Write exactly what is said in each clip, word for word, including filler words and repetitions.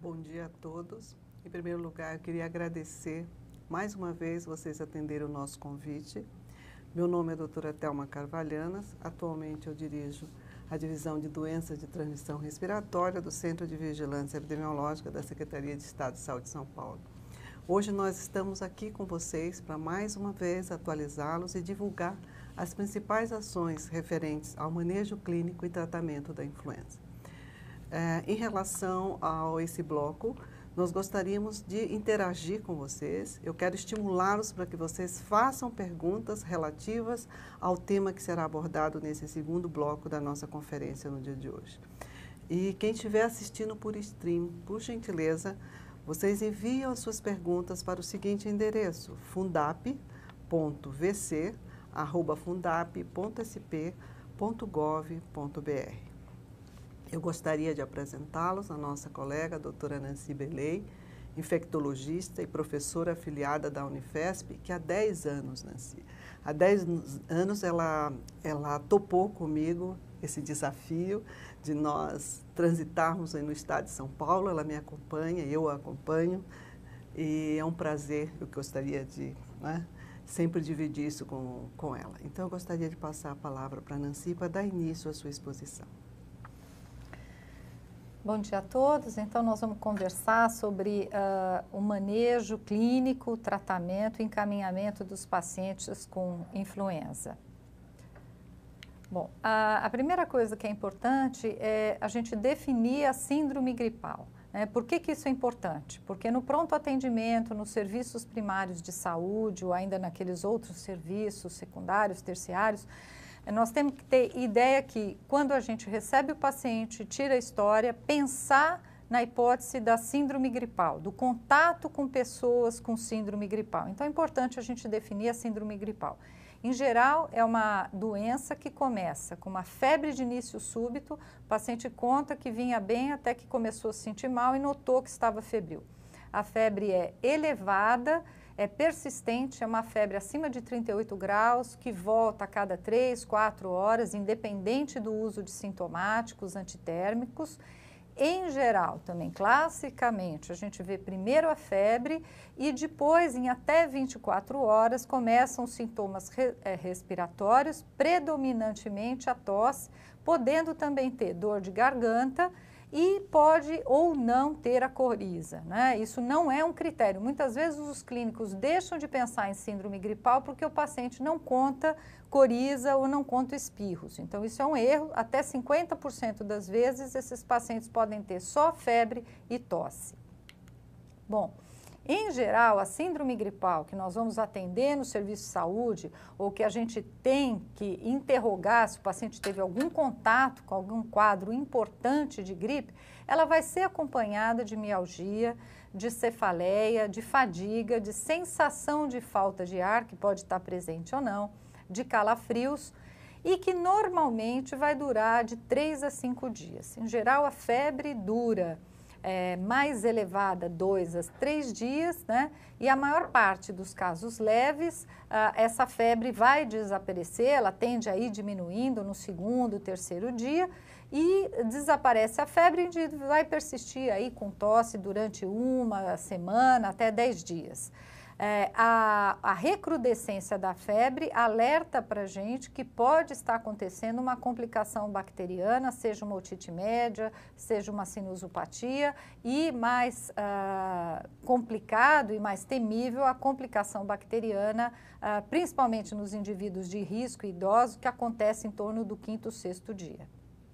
Bom dia a todos. Em primeiro lugar, eu queria agradecer mais uma vez vocês atenderem o nosso convite. Meu nome é doutora Thelma Carvalhanas, atualmente eu dirijo a Divisão de Doenças de Transmissão Respiratória do Centro de Vigilância Epidemiológica da Secretaria de Estado de Saúde de São Paulo. Hoje nós estamos aqui com vocês para mais uma vez atualizá-los e divulgar as principais ações referentes ao manejo clínico e tratamento da influenza. É, em relação a esse bloco, nós gostaríamos de interagir com vocês. Eu quero estimulá-los para que vocês façam perguntas relativas ao tema que será abordado nesse segundo bloco da nossa conferência no dia de hoje. E quem estiver assistindo por stream, por gentileza, vocês enviam as suas perguntas para o seguinte endereço: fundap ponto v c arroba fundap ponto s p ponto gov ponto b r. Eu gostaria de apresentá-los a nossa colega, a doutora Nancy Beley, infectologista e professora afiliada da Unifesp, que há dez anos, Nancy, há dez anos ela, ela topou comigo esse desafio de nós transitarmos aí no estado de São Paulo. Ela me acompanha, eu a acompanho, e é um prazer, eu gostaria de né, sempre dividir isso com, com ela. Então, eu gostaria de passar a palavra para a Nancy para dar início à sua exposição. Bom dia a todos. Então, nós vamos conversar sobre uh, o manejo clínico, tratamento e encaminhamento dos pacientes com influenza. Bom, a, a primeira coisa que é importante é a gente definir a síndrome gripal. Né? Por que que isso é importante? Porque no pronto atendimento, nos serviços primários de saúde ou ainda naqueles outros serviços secundários, terciários, nós temos que ter ideia que quando a gente recebe o paciente, tira a história, pensar na hipótese da síndrome gripal, do contato com pessoas com síndrome gripal. Então é importante a gente definir a síndrome gripal. Em geral, é uma doença que começa com uma febre de início súbito, o paciente conta que vinha bem até que começou a se sentir mal e notou que estava febril. A febre é elevada, é persistente, é uma febre acima de trinta e oito graus, que volta a cada três, quatro horas, independente do uso de sintomáticos, antitérmicos. Em geral, também classicamente, a gente vê primeiro a febre e depois, em até vinte e quatro horas, começam os sintomas re, é, respiratórios, predominantemente a tosse, podendo também ter dor de garganta, e pode ou não ter a coriza, né? Isso não é um critério. Muitas vezes os clínicos deixam de pensar em síndrome gripal porque o paciente não conta coriza ou não conta espirros. Então isso é um erro. Até cinquenta por cento das vezes esses pacientes podem ter só febre e tosse. Bom, em geral, a síndrome gripal que nós vamos atender no serviço de saúde ou que a gente tem que interrogar se o paciente teve algum contato com algum quadro importante de gripe, ela vai ser acompanhada de mialgia, de cefaleia, de fadiga, de sensação de falta de ar, que pode estar presente ou não, de calafrios, e que normalmente vai durar de três a cinco dias. Em geral, a febre dura É, mais elevada, dois a três dias, né? E a maior parte dos casos leves, ah, essa febre vai desaparecer, ela tende a ir diminuindo no segundo, terceiro dia e desaparece a febre e vai persistir aí com tosse durante uma semana até dez dias. É, a, a recrudescência da febre alerta para a gente que pode estar acontecendo uma complicação bacteriana, seja uma otite média, seja uma sinusopatia, e mais ah, complicado e mais temível a complicação bacteriana, ah, principalmente nos indivíduos de risco e idosos, que acontece em torno do quinto, sexto dia.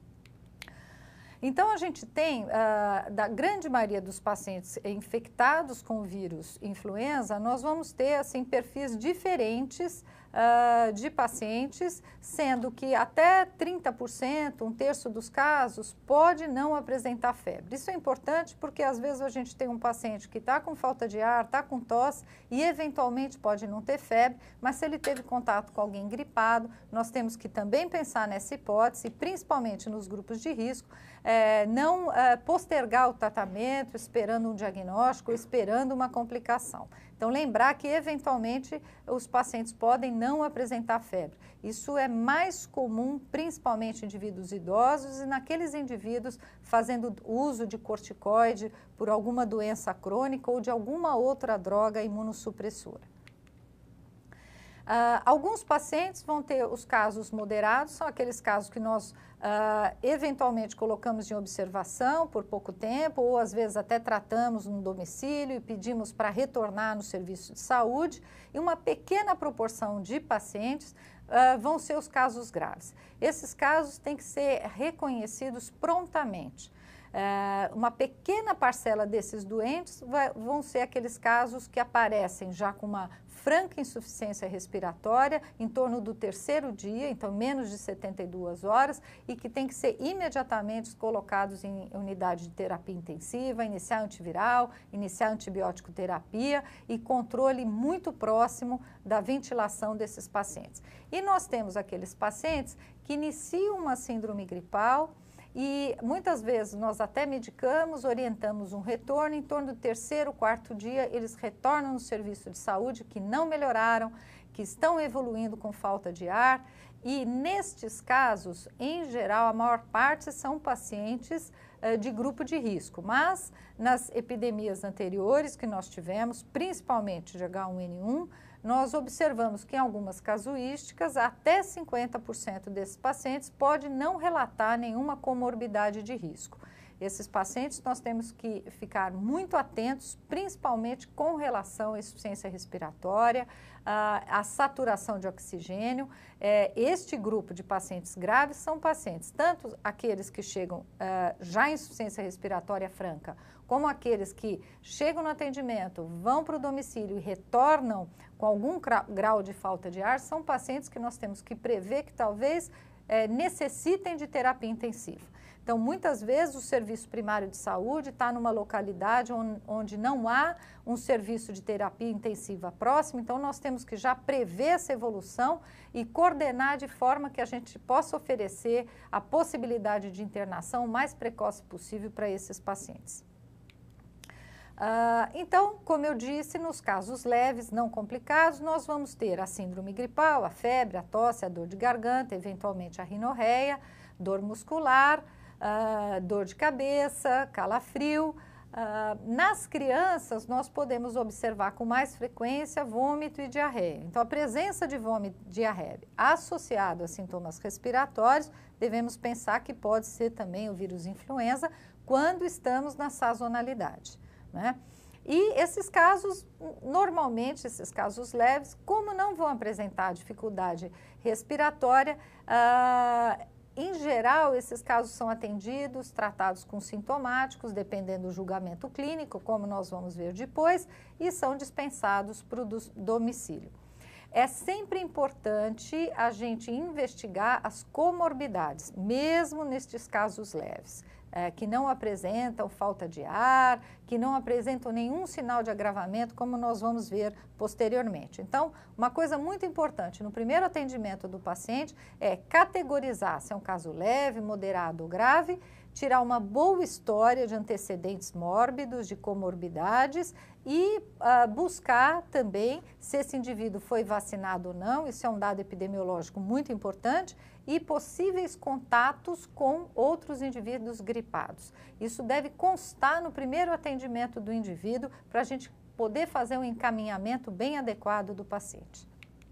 Então, a gente tem, uh, da grande maioria dos pacientes infectados com o vírus influenza, nós vamos ter, assim, perfis diferentes uh, de pacientes, sendo que até trinta por cento, um terço dos casos, pode não apresentar febre. Isso é importante porque, às vezes, a gente tem um paciente que está com falta de ar, está com tosse e, eventualmente, pode não ter febre, mas se ele teve contato com alguém gripado, nós temos que também pensar nessa hipótese, principalmente nos grupos de risco, É, não é, postergar o tratamento esperando um diagnóstico, esperando uma complicação. Então, lembrar que, eventualmente, os pacientes podem não apresentar febre. Isso é mais comum, principalmente em indivíduos idosos e naqueles indivíduos fazendo uso de corticoide por alguma doença crônica ou de alguma outra droga imunossupressora. Uh, alguns pacientes vão ter os casos moderados, são aqueles casos que nós uh, eventualmente colocamos em observação por pouco tempo, ou às vezes até tratamos no domicílio e pedimos para retornar no serviço de saúde, e uma pequena proporção de pacientes uh, vão ser os casos graves. Esses casos têm que ser reconhecidos prontamente. Uh, uma pequena parcela desses doentes vai, vão ser aqueles casos que aparecem já com uma franca insuficiência respiratória em torno do terceiro dia, então menos de setenta e duas horas, e que tem que ser imediatamente colocados em unidade de terapia intensiva, iniciar antiviral, iniciar antibiótico terapia e controle muito próximo da ventilação desses pacientes. E nós temos aqueles pacientes que iniciam uma síndrome gripal, e muitas vezes nós até medicamos, orientamos um retorno, em torno do terceiro, quarto dia, eles retornam no serviço de saúde que não melhoraram, que estão evoluindo com falta de ar, e nestes casos, em geral, a maior parte são pacientes uh, de grupo de risco, mas nas epidemias anteriores que nós tivemos, principalmente de H um N um, nós observamos que em algumas casuísticas, até cinquenta por cento desses pacientes pode não relatar nenhuma comorbidade de risco. Esses pacientes nós temos que ficar muito atentos, principalmente com relação à insuficiência respiratória, à, à saturação de oxigênio. É, este grupo de pacientes graves são pacientes, tanto aqueles que chegam é, já em insuficiência respiratória franca, como aqueles que chegam no atendimento, vão para o domicílio e retornam com algum grau de falta de ar, são pacientes que nós temos que prever que talvez é, necessitem de terapia intensiva. Então, muitas vezes o serviço primário de saúde está numa localidade onde, onde não há um serviço de terapia intensiva próximo, então nós temos que já prever essa evolução e coordenar de forma que a gente possa oferecer a possibilidade de internação o mais precoce possível para esses pacientes. Uh, então, como eu disse, nos casos leves, não complicados, nós vamos ter a síndrome gripal, a febre, a tosse, a dor de garganta, eventualmente a rinorreia, dor muscular, uh, dor de cabeça, calafrio. Uh, nas crianças, nós podemos observar com mais frequência vômito e diarreia. Então, a presença de vômito e diarreia associado a sintomas respiratórios, devemos pensar que pode ser também o vírus influenza quando estamos na sazonalidade. Né? E esses casos, normalmente esses casos leves, como não vão apresentar dificuldade respiratória, ah, em geral esses casos são atendidos, tratados com sintomáticos, dependendo do julgamento clínico, como nós vamos ver depois, e são dispensados para o domicílio. É sempre importante a gente investigar as comorbidades, mesmo nestes casos leves. É, que não apresentam falta de ar, que não apresentam nenhum sinal de agravamento, como nós vamos ver posteriormente. Então, uma coisa muito importante no primeiro atendimento do paciente é categorizar se é um caso leve, moderado ou grave, tirar uma boa história de antecedentes mórbidos, de comorbidades e uh, buscar também se esse indivíduo foi vacinado ou não, isso é um dado epidemiológico muito importante, e possíveis contatos com outros indivíduos gripados. Isso deve constar no primeiro atendimento do indivíduo para a gente poder fazer um encaminhamento bem adequado do paciente.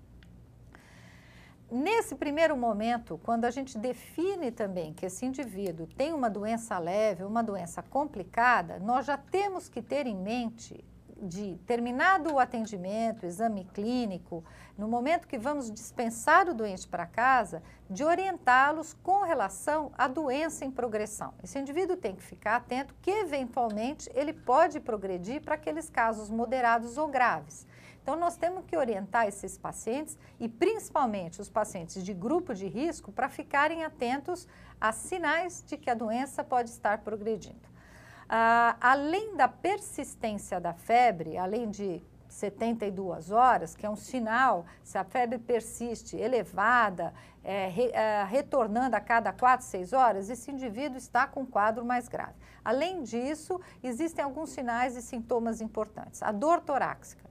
Nesse primeiro momento, quando a gente define também que esse indivíduo tem uma doença leve, uma doença complicada, nós já temos que ter em mente, de terminado o atendimento, o exame clínico, no momento que vamos dispensar o doente para casa, de orientá-los com relação à doença em progressão. Esse indivíduo tem que ficar atento que, eventualmente, ele pode progredir para aqueles casos moderados ou graves. Então, nós temos que orientar esses pacientes e, principalmente, os pacientes de grupo de risco para ficarem atentos a sinais de que a doença pode estar progredindo. Ah, além da persistência da febre, além de setenta e duas horas, que é um sinal, se a febre persiste elevada, é, re, é, retornando a cada quatro, seis horas, esse indivíduo está com um quadro mais grave. Além disso, existem alguns sinais e sintomas importantes. A dor torácica.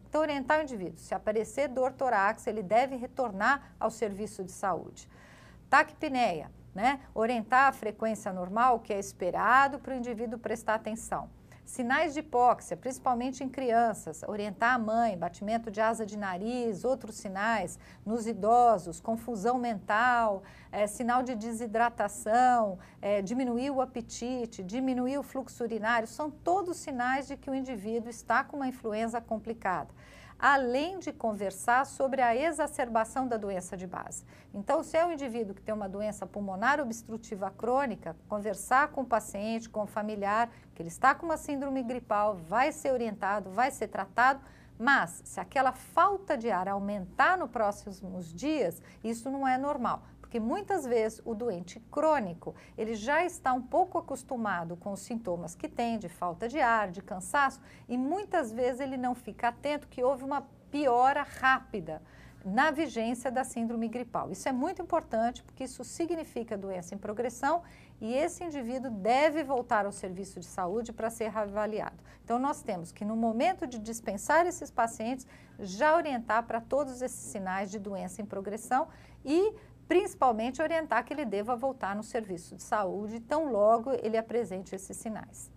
Então, orientar o indivíduo, se aparecer dor torácica, ele deve retornar ao serviço de saúde. Taquipneia, né? Orientar a frequência normal, o que é esperado para o indivíduo prestar atenção. Sinais de hipóxia, principalmente em crianças, orientar a mãe, batimento de asa de nariz, outros sinais nos idosos, confusão mental, é, sinal de desidratação, é, diminuir o apetite, diminuir o fluxo urinário, são todos sinais de que o indivíduo está com uma influenza complicada. Além de conversar sobre a exacerbação da doença de base. Então, se é um indivíduo que tem uma doença pulmonar obstrutiva crônica, conversar com o paciente, com o familiar, que ele está com uma síndrome gripal, vai ser orientado, vai ser tratado, mas se aquela falta de ar aumentar nos próximos dias, isso não é normal. Porque muitas vezes o doente crônico, ele já está um pouco acostumado com os sintomas que tem de falta de ar, de cansaço, e muitas vezes ele não fica atento que houve uma piora rápida na vigência da síndrome gripal. Isso é muito importante porque isso significa doença em progressão e esse indivíduo deve voltar ao serviço de saúde para ser reavaliado. Então, nós temos que no momento de dispensar esses pacientes, já orientar para todos esses sinais de doença em progressão e principalmente orientar que ele deva voltar no serviço de saúde, tão logo ele apresente esses sinais.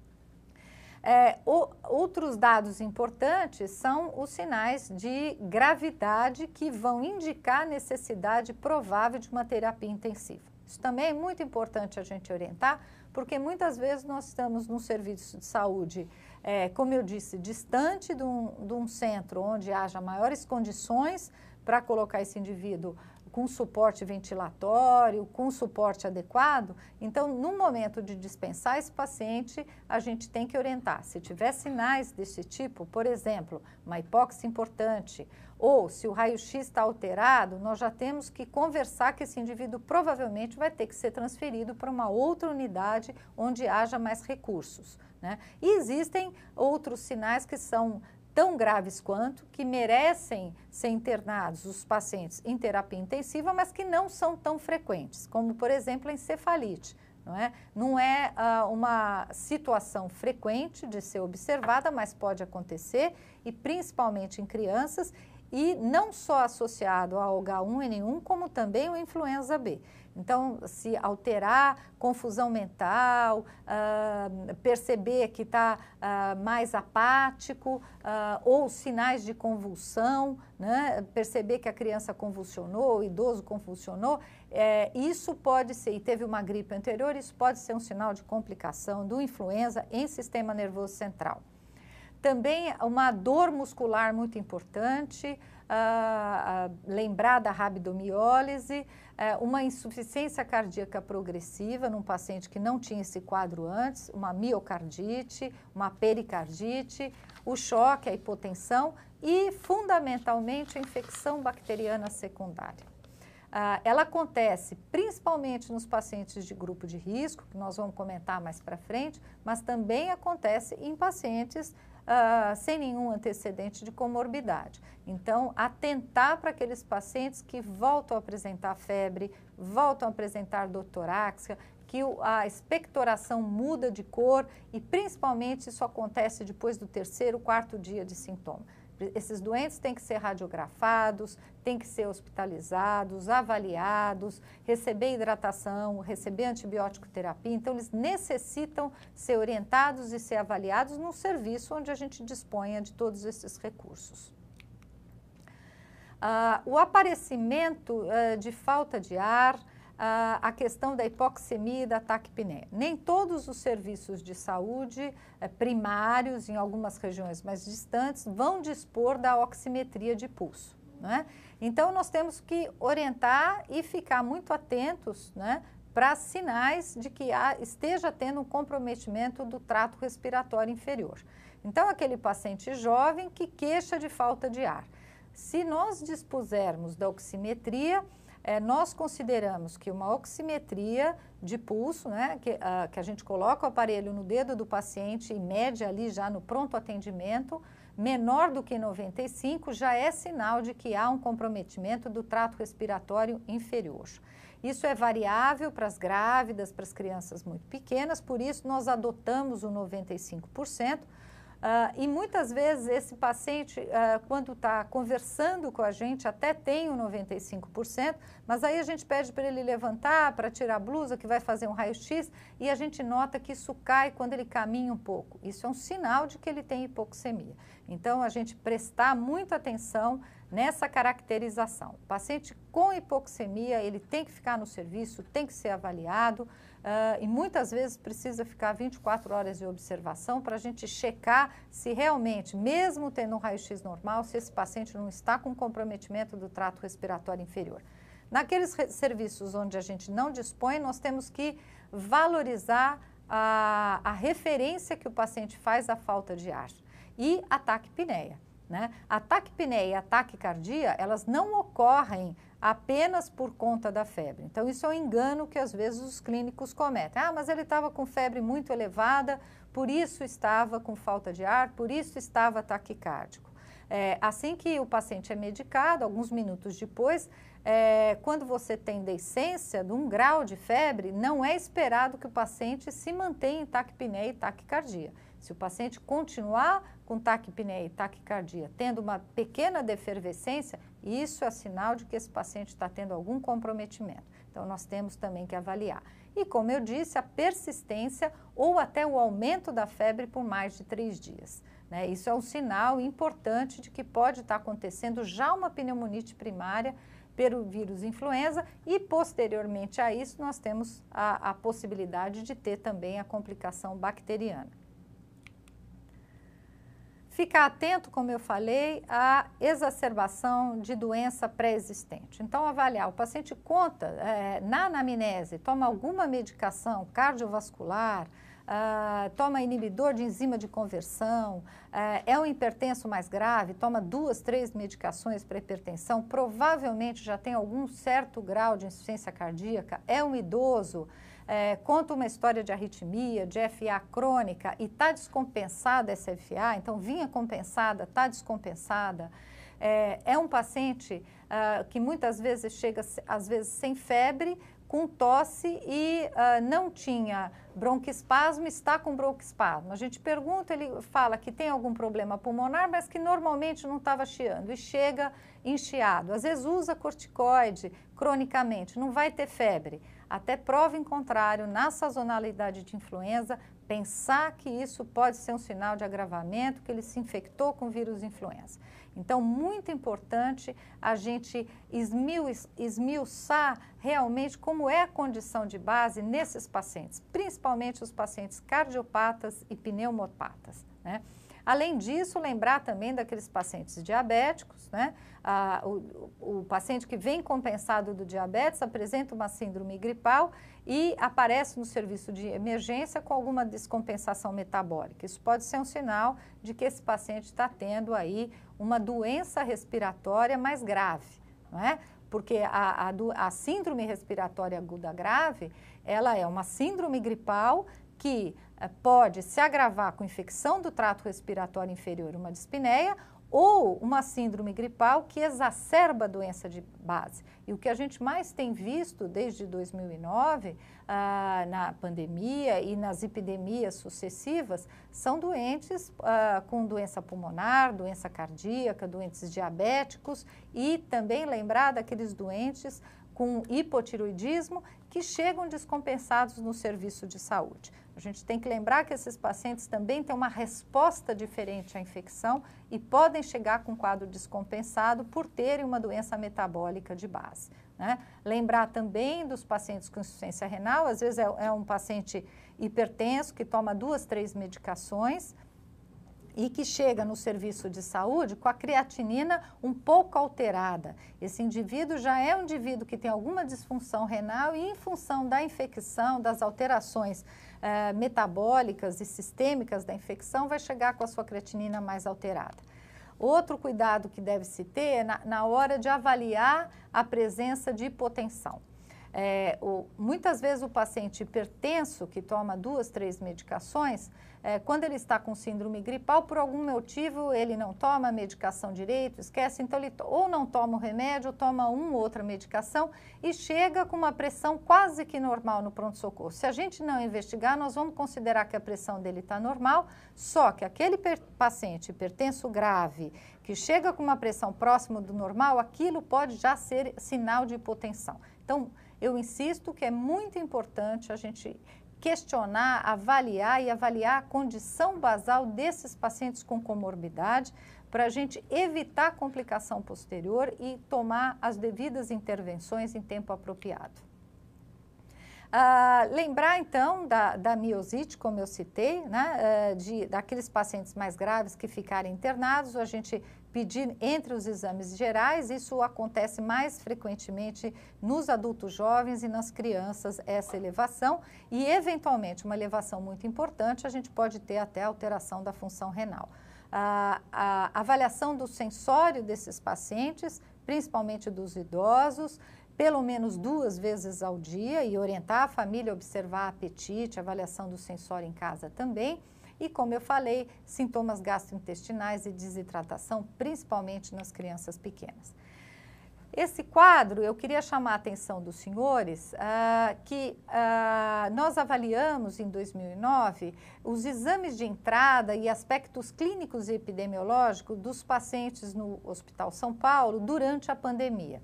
É, o, outros dados importantes são os sinais de gravidade que vão indicar a necessidade provável de uma terapia intensiva. Isso também é muito importante a gente orientar, porque muitas vezes nós estamos num serviço de saúde, é, como eu disse, distante de um, de um centro onde haja maiores condições para colocar esse indivíduo com suporte ventilatório, com suporte adequado. Então, no momento de dispensar esse paciente, a gente tem que orientar. Se tiver sinais desse tipo, por exemplo, uma hipóxia importante, ou se o raio-x está alterado, nós já temos que conversar que esse indivíduo provavelmente vai ter que ser transferido para uma outra unidade onde haja mais recursos, né? E existem outros sinais que são tão graves quanto, que merecem ser internados os pacientes em terapia intensiva, mas que não são tão frequentes, como, por exemplo, a encefalite. Não é, não é uh, uma situação frequente de ser observada, mas pode acontecer, e principalmente em crianças, e não só associado ao H um N um, como também o influenza B. Então, se alterar, confusão mental, uh, perceber que está uh, mais apático, uh, ou sinais de convulsão, né? Perceber que a criança convulsionou, o idoso convulsionou, é, isso pode ser, e teve uma gripe anterior, isso pode ser um sinal de complicação do influenza em sistema nervoso central. Também uma dor muscular muito importante, uh, uh, lembrar da rabdomiólise, uh, uma insuficiência cardíaca progressiva num paciente que não tinha esse quadro antes, uma miocardite, uma pericardite, o choque, a hipotensão e, fundamentalmente, a infecção bacteriana secundária. Uh, ela acontece principalmente nos pacientes de grupo de risco, que nós vamos comentar mais para frente, mas também acontece em pacientes Uh, sem nenhum antecedente de comorbidade. Então, atentar para aqueles pacientes que voltam a apresentar febre, voltam a apresentar dor torácica, que o, a expectoração muda de cor e, principalmente, isso acontece depois do terceiro, quarto dia de sintoma. Esses doentes têm que ser radiografados, têm que ser hospitalizados, avaliados, receber hidratação, receber antibiótico terapia. Então, eles necessitam ser orientados e ser avaliados num serviço onde a gente disponha de todos esses recursos. Uh, o aparecimento uh, de falta de ar, Uh, a questão da hipoxemia e da taquipneia. Nem todos os serviços de saúde uh, primários, em algumas regiões mais distantes, vão dispor da oximetria de pulso, né? Então, nós temos que orientar e ficar muito atentos, né, para sinais de que há, esteja tendo um comprometimento do trato respiratório inferior. Então, aquele paciente jovem que queixa de falta de ar. Se nós dispusermos da oximetria, É, nós consideramos que uma oximetria de pulso, né, que, uh, que a gente coloca o aparelho no dedo do paciente e mede ali já no pronto atendimento, menor do que noventa e cinco, já é sinal de que há um comprometimento do trato respiratório inferior. Isso é variável para as grávidas, para as crianças muito pequenas, por isso nós adotamos o noventa e cinco por cento, Uh, e muitas vezes esse paciente, uh, quando está conversando com a gente, até tem o noventa e cinco por cento, mas aí a gente pede para ele levantar, para tirar a blusa, que vai fazer um raio-x, e a gente nota que isso cai quando ele caminha um pouco. Isso é um sinal de que ele tem hipoxemia. Então, a gente prestar muita atenção nessa caracterização. O paciente com hipoxemia, ele tem que ficar no serviço, tem que ser avaliado, uh, e muitas vezes precisa ficar vinte e quatro horas de observação para a gente checar se realmente, mesmo tendo um raio-x normal, se esse paciente não está com comprometimento do trato respiratório inferior. Naqueles serviços onde a gente não dispõe, nós temos que valorizar a, a referência que o paciente faz à falta de ar e a taquipneia. Né? A taquipneia e a taquicardia, elas não ocorrem apenas por conta da febre. Então, isso é um engano que às vezes os clínicos cometem. Ah, mas ele estava com febre muito elevada, por isso estava com falta de ar, por isso estava taquicárdico. É, assim que o paciente é medicado, alguns minutos depois, é, quando você tem deiscência de um grau de febre, não é esperado que o paciente se mantenha em taquipneia e taquicardia. Se o paciente continuar com taquipneia e taquicardia, tendo uma pequena defervescência, isso é sinal de que esse paciente está tendo algum comprometimento. Então, nós temos também que avaliar. E, como eu disse, a persistência ou até o aumento da febre por mais de três dias. Né? Isso é um sinal importante de que pode estar acontecendo já uma pneumonite primária pelo vírus influenza e, posteriormente a isso, nós temos a, a possibilidade de ter também a complicação bacteriana. Ficar atento, como eu falei, à exacerbação de doença pré-existente. Então, avaliar, o paciente conta, é, na anamnese, toma alguma medicação cardiovascular, Uh, toma inibidor de enzima de conversão, uh, é um hipertenso mais grave, toma duas, três medicações para hipertensão, provavelmente já tem algum certo grau de insuficiência cardíaca, é um idoso, uh, conta uma história de arritmia, de F A crônica e está descompensada essa F A, então vinha compensada, está descompensada. É, é um paciente uh, que muitas vezes chega, às vezes, sem febre, com tosse e uh, não tinha broncoespasmo, está com broncoespasmo. A gente pergunta, ele fala que tem algum problema pulmonar, mas que normalmente não estava chiando e chega enchiado. Às vezes usa corticoide cronicamente, não vai ter febre. Até prova em contrário, na sazonalidade de influenza, pensar que isso pode ser um sinal de agravamento, que ele se infectou com vírus influenza. Então, muito importante a gente esmiu, esmiuçar realmente como é a condição de base nesses pacientes, principalmente os pacientes cardiopatas e pneumopatas, né? Além disso, lembrar também daqueles pacientes diabéticos, né? Ah, o, o paciente que vem compensado do diabetes apresenta uma síndrome gripal e aparece no serviço de emergência com alguma descompensação metabólica. Isso pode ser um sinal de que esse paciente está tendo aí uma doença respiratória mais grave, não é? Porque a, a, a síndrome respiratória aguda grave, ela é uma síndrome gripal que eh, pode se agravar com infecção do trato respiratório inferior, uma dispneia, ou uma síndrome gripal que exacerba a doença de base. E o que a gente mais tem visto desde dois mil e nove, ah, na pandemia e nas epidemias sucessivas, são doentes ah, com doença pulmonar, doença cardíaca, doentes diabéticos e também lembrar daqueles doentes com hipotiroidismo que chegam descompensados no serviço de saúde. A gente tem que lembrar que esses pacientes também têm uma resposta diferente à infecção e podem chegar com quadro descompensado por terem uma doença metabólica de base, né? Lembrar também dos pacientes com insuficiência renal, às vezes é, é um paciente hipertenso que toma duas, três medicações e que chega no serviço de saúde com a creatinina um pouco alterada. Esse indivíduo já é um indivíduo que tem alguma disfunção renal e em função da infecção, das alterações eh, metabólicas e sistêmicas da infecção, vai chegar com a sua creatinina mais alterada. Outro cuidado que deve se ter é na, na hora de avaliar a presença de hipotensão. É, o, muitas vezes o paciente hipertenso que toma duas, três medicações, é, quando ele está com síndrome gripal, por algum motivo ele não toma a medicação direito, esquece, então ele ou não toma o remédio, ou toma uma ou outra medicação e chega com uma pressão quase que normal no pronto-socorro. Se a gente não investigar, nós vamos considerar que a pressão dele está normal, só que aquele paciente hipertenso grave, que chega com uma pressão próxima do normal, aquilo pode já ser sinal de hipotensão. Então, eu insisto que é muito importante a gente questionar, avaliar e avaliar a condição basal desses pacientes com comorbidade para a gente evitar complicação posterior e tomar as devidas intervenções em tempo apropriado. Ah, lembrar então da, da miosite, como eu citei, né, de, daqueles pacientes mais graves que ficarem internados, a gente pedir entre os exames gerais, isso acontece mais frequentemente nos adultos jovens e nas crianças, essa elevação, e eventualmente uma elevação muito importante, a gente pode ter até alteração da função renal. A, a avaliação do sensório desses pacientes, principalmente dos idosos, pelo menos duas vezes ao dia e orientar a família a observar apetite, avaliação do sensório em casa também. E como eu falei, sintomas gastrointestinais e desidratação, principalmente nas crianças pequenas. Esse quadro, eu queria chamar a atenção dos senhores ah, que ah, nós avaliamos em dois mil e nove os exames de entrada e aspectos clínicos e epidemiológicos dos pacientes no Hospital São Paulo durante a pandemia.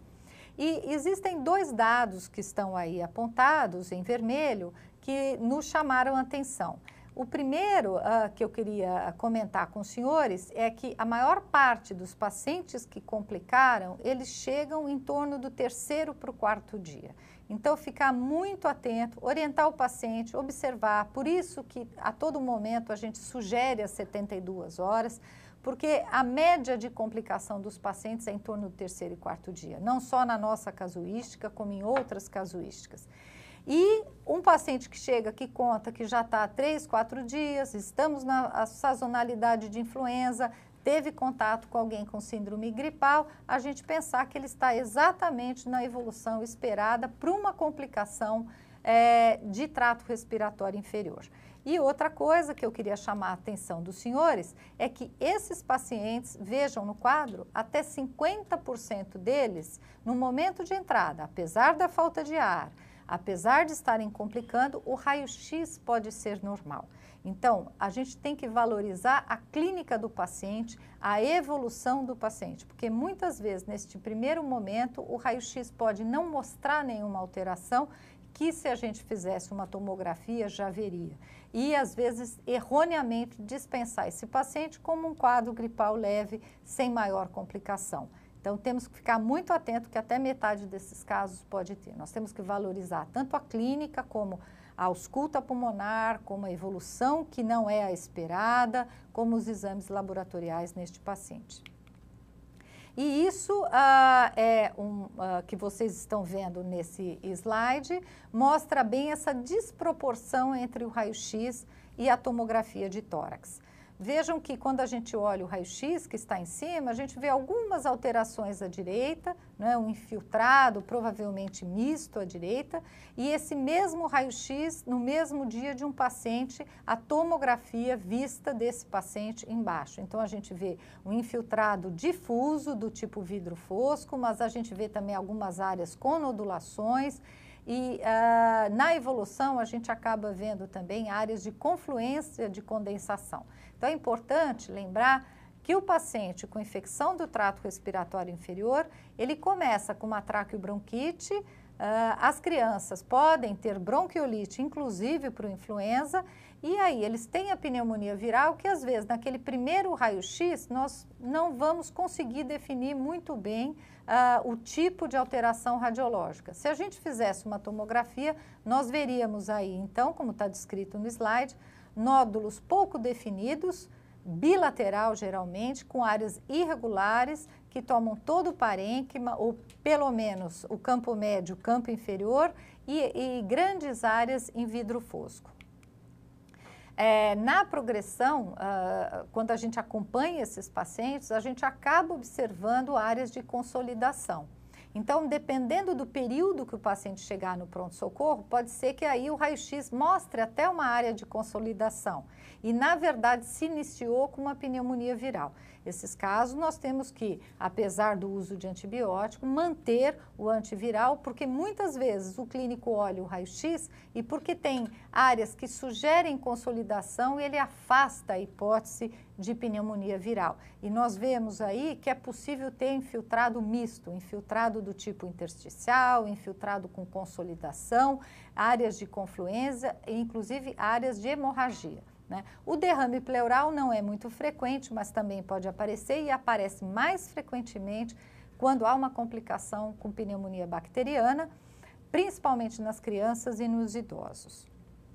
E existem dois dados que estão aí apontados em vermelho que nos chamaram a atenção. O primeiro uh, que eu queria comentar com os senhores é que a maior parte dos pacientes que complicaram, eles chegam em torno do terceiro para o quarto dia. Então, ficar muito atento, orientar o paciente, observar, por isso que a todo momento a gente sugere as setenta e duas horas, porque a média de complicação dos pacientes é em torno do terceiro e quarto dia, não só na nossa casuística, como em outras casuísticas. E um paciente que chega, que conta que já está há três, quatro dias, estamos na sazonalidade de influenza, teve contato com alguém com síndrome gripal, a gente pensar que ele está exatamente na evolução esperada para uma complicação é, de trato respiratório inferior. E outra coisa que eu queria chamar a atenção dos senhores é que esses pacientes, vejam no quadro, até cinquenta por cento deles, no momento de entrada, apesar da falta de ar, apesar de estarem complicando, o raio-x pode ser normal. Então, a gente tem que valorizar a clínica do paciente, a evolução do paciente, porque muitas vezes, neste primeiro momento, o raio-x pode não mostrar nenhuma alteração, que se a gente fizesse uma tomografia já veria. E, às vezes, erroneamente dispensar esse paciente como um quadro gripal leve, sem maior complicação. Então, temos que ficar muito atento que até metade desses casos pode ter. Nós temos que valorizar tanto a clínica como a ausculta pulmonar, como a evolução que não é a esperada, como os exames laboratoriais neste paciente. E isso ah, é um, ah, que vocês estão vendo nesse slide, mostra bem essa desproporção entre o raio-x e a tomografia de tórax. Vejam que quando a gente olha o raio-x que está em cima, a gente vê algumas alterações à direita, né, um infiltrado, provavelmente misto à direita, e esse mesmo raio-x no mesmo dia de um paciente, a tomografia vista desse paciente embaixo. Então, a gente vê um infiltrado difuso do tipo vidro fosco, mas a gente vê também algumas áreas com nodulações, e uh, na evolução a gente acaba vendo também áreas de confluência de condensação. Então é importante lembrar que o paciente com infecção do trato respiratório inferior, ele começa com uma traqueobronquite, uh, as crianças podem ter bronquiolite, inclusive para o influenza, e aí eles têm a pneumonia viral que às vezes naquele primeiro raio-x nós não vamos conseguir definir muito bem uh, o tipo de alteração radiológica. Se a gente fizesse uma tomografia, nós veríamos aí então, como está descrito no slide, nódulos pouco definidos, bilateral geralmente, com áreas irregulares que tomam todo o parênquima, ou pelo menos o campo médio, o campo inferior, e, e grandes áreas em vidro fosco. É, na progressão, uh, quando a gente acompanha esses pacientes, a gente acaba observando áreas de consolidação. Então, dependendo do período que o paciente chegar no pronto-socorro, pode ser que aí o raio-x mostre até uma área de consolidação. E, na verdade, se iniciou com uma pneumonia viral. Esses casos, nós temos que, apesar do uso de antibiótico, manter o antiviral, porque muitas vezes o clínico olha o raio-x e porque tem áreas que sugerem consolidação, ele afasta a hipótese de pneumonia viral. E nós vemos aí que é possível ter infiltrado misto, infiltrado do tipo intersticial, infiltrado com consolidação, áreas de confluenza e inclusive áreas de hemorragia. Né? O derrame pleural não é muito frequente, mas também pode aparecer e aparece mais frequentemente quando há uma complicação com pneumonia bacteriana, principalmente nas crianças e nos idosos.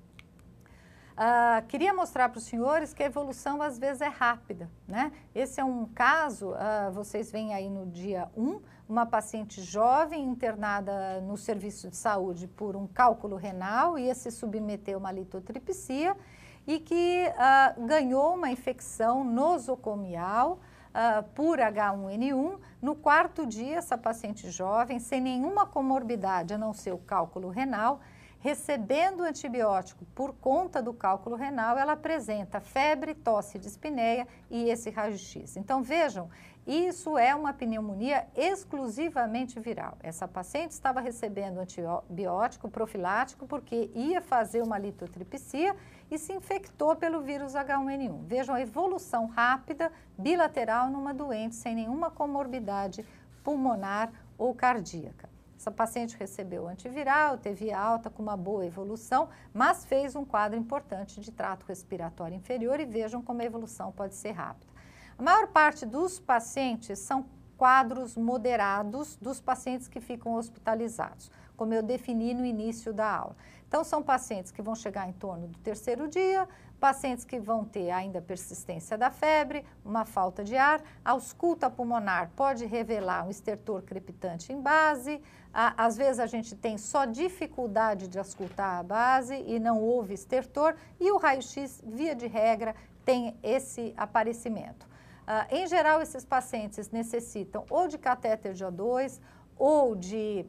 Uh, queria mostrar para os senhores que a evolução às vezes é rápida, né? Esse é um caso, uh, vocês veem aí no dia um, uma paciente jovem internada no serviço de saúde por um cálculo renal, ia se submeter a uma litotripsia e que uh, ganhou uma infecção nosocomial uh, por H um N um. No quarto dia, essa paciente jovem, sem nenhuma comorbidade, a não ser o cálculo renal, recebendo antibiótico por conta do cálculo renal, ela apresenta febre, tosse, dispneia e esse raio-x. Então, vejam, isso é uma pneumonia exclusivamente viral. Essa paciente estava recebendo antibiótico profilático porque ia fazer uma litotripsia e se infectou pelo vírus H um N um. Vejam a evolução rápida, bilateral, numa doente sem nenhuma comorbidade pulmonar ou cardíaca. Essa paciente recebeu antiviral, teve alta com uma boa evolução, mas fez um quadro importante de trato respiratório inferior e vejam como a evolução pode ser rápida. A maior parte dos pacientes são quadros moderados dos pacientes que ficam hospitalizados, como eu defini no início da aula. Então, são pacientes que vão chegar em torno do terceiro dia, pacientes que vão ter ainda persistência da febre, uma falta de ar, a ausculta pulmonar pode revelar um estertor crepitante em base, a, às vezes a gente tem só dificuldade de auscultar a base e não houve estertor, e o raio-x, via de regra, tem esse aparecimento. Uh, em geral, esses pacientes necessitam ou de catéter de O dois ou de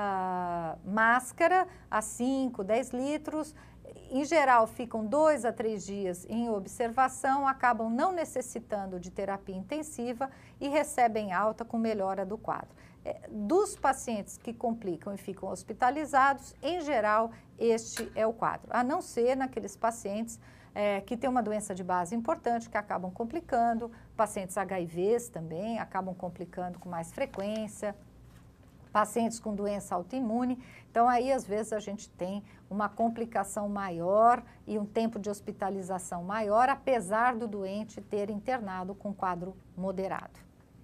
uh, máscara a cinco, dez litros. Em geral, ficam dois a três dias em observação, acabam não necessitando de terapia intensiva e recebem alta com melhora do quadro. É, dos pacientes que complicam e ficam hospitalizados, em geral, este é o quadro, a não ser naqueles pacientes É, que tem uma doença de base importante, que acabam complicando, pacientes H I Vs também acabam complicando com mais frequência, pacientes com doença autoimune. Então, aí, às vezes, a gente tem uma complicação maior e um tempo de hospitalização maior, apesar do doente ter internado com quadro moderado.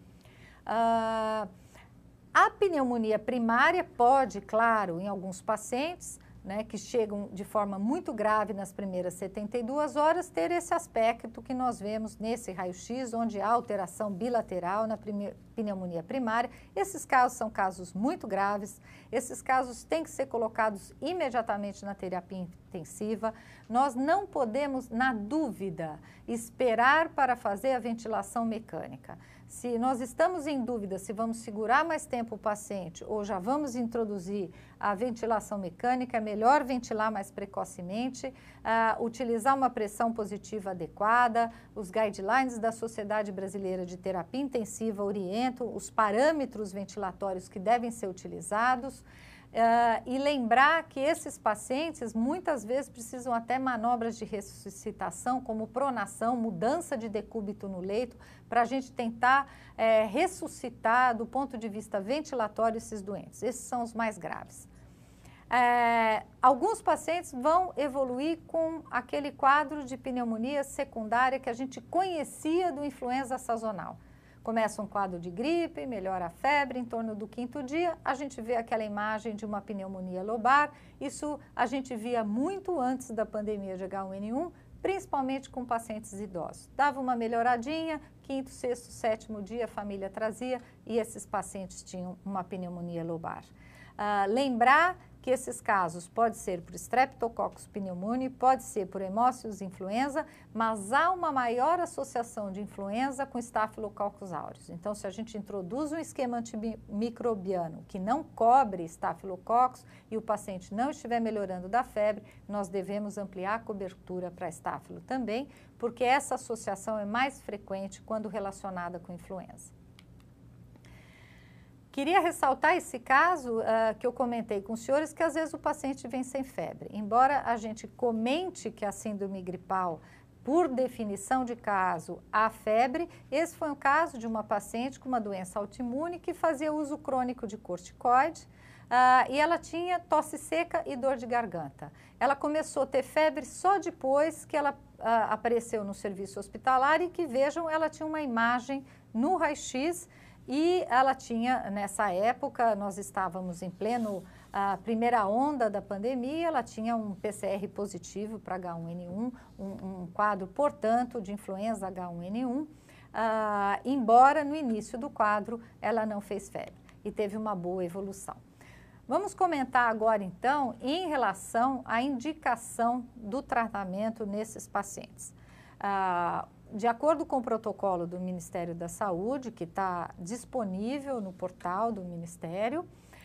Ah, a pneumonia primária pode, claro, em alguns pacientes, né, que chegam de forma muito grave nas primeiras setenta e duas horas, ter esse aspecto que nós vemos nesse raio-x, onde há alteração bilateral na pneumonia primária. Esses casos são casos muito graves, esses casos têm que ser colocados imediatamente na terapia intensiva. Nós não podemos, na dúvida, esperar para fazer a ventilação mecânica. Se nós estamos em dúvida se vamos segurar mais tempo o paciente ou já vamos introduzir a ventilação mecânica, é melhor ventilar mais precocemente, uh, utilizar uma pressão positiva adequada. Os guidelines da Sociedade Brasileira de Terapia Intensiva orientam os parâmetros ventilatórios que devem ser utilizados. Uh, e lembrar que esses pacientes muitas vezes precisam até manobras de ressuscitação, como pronação, mudança de decúbito no leito, para a gente tentar é, ressuscitar do ponto de vista ventilatório esses doentes. Esses são os mais graves. É, alguns pacientes vão evoluir com aquele quadro de pneumonia secundária que a gente conhecia do influenza sazonal. Começa um quadro de gripe, melhora a febre, em torno do quinto dia, a gente vê aquela imagem de uma pneumonia lobar. Isso a gente via muito antes da pandemia de H um N um, principalmente com pacientes idosos. Dava uma melhoradinha, quinto, sexto, sétimo dia a família trazia e esses pacientes tinham uma pneumonia lobar. Uh, lembrar que esses casos pode ser por Streptococcus pneumoniae, pode ser por Haemophilus influenza, mas há uma maior associação de influenza com Staphylococcus aureus. Então, se a gente introduz um esquema antimicrobiano que não cobre Staphylococcus e o paciente não estiver melhorando da febre, nós devemos ampliar a cobertura para Staphylo também, porque essa associação é mais frequente quando relacionada com influenza. Queria ressaltar esse caso uh, que eu comentei com os senhores, que às vezes o paciente vem sem febre. Embora a gente comente que a síndrome gripal, por definição de caso, há febre, esse foi um caso de uma paciente com uma doença autoimune que fazia uso crônico de corticoide uh, e ela tinha tosse seca e dor de garganta. Ela começou a ter febre só depois que ela uh, apareceu no serviço hospitalar e que, vejam, ela tinha uma imagem no raio-x. E ela tinha, nessa época, nós estávamos em pleno, a primeira onda da pandemia, ela tinha um P C R positivo para H um N um, um, um quadro, portanto, de influenza H um N um, ah, embora no início do quadro ela não fez febre e teve uma boa evolução. Vamos comentar agora, então, em relação à indicação do tratamento nesses pacientes. Ah, De acordo com o protocolo do Ministério da Saúde, que está disponível no portal do Ministério,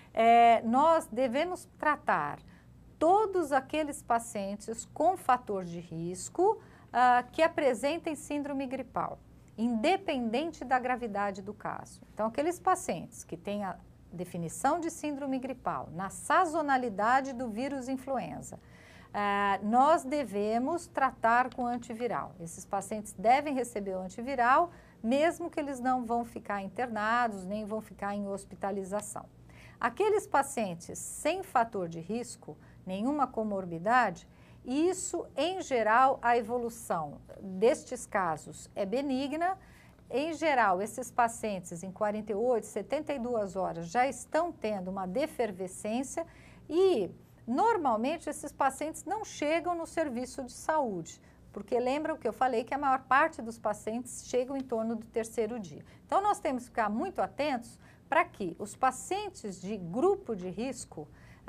é, nós devemos tratar todos aqueles pacientes com fator de risco ah, que apresentem síndrome gripal, independente da gravidade do caso. Então, aqueles pacientes que têm a definição de síndrome gripal na sazonalidade do vírus influenza, Uh, nós devemos tratar com antiviral. Esses pacientes devem receber o antiviral, mesmo que eles não vão ficar internados, nem vão ficar em hospitalização. Aqueles pacientes sem fator de risco, nenhuma comorbidade, isso, em geral, a evolução destes casos é benigna. Em geral, esses pacientes, em quarenta e oito, setenta e duas horas, já estão tendo uma defervescência e normalmente, esses pacientes não chegam no serviço de saúde, porque lembram que eu falei que a maior parte dos pacientes chegam em torno do terceiro dia. Então, nós temos que ficar muito atentos para que os pacientes de grupo de risco,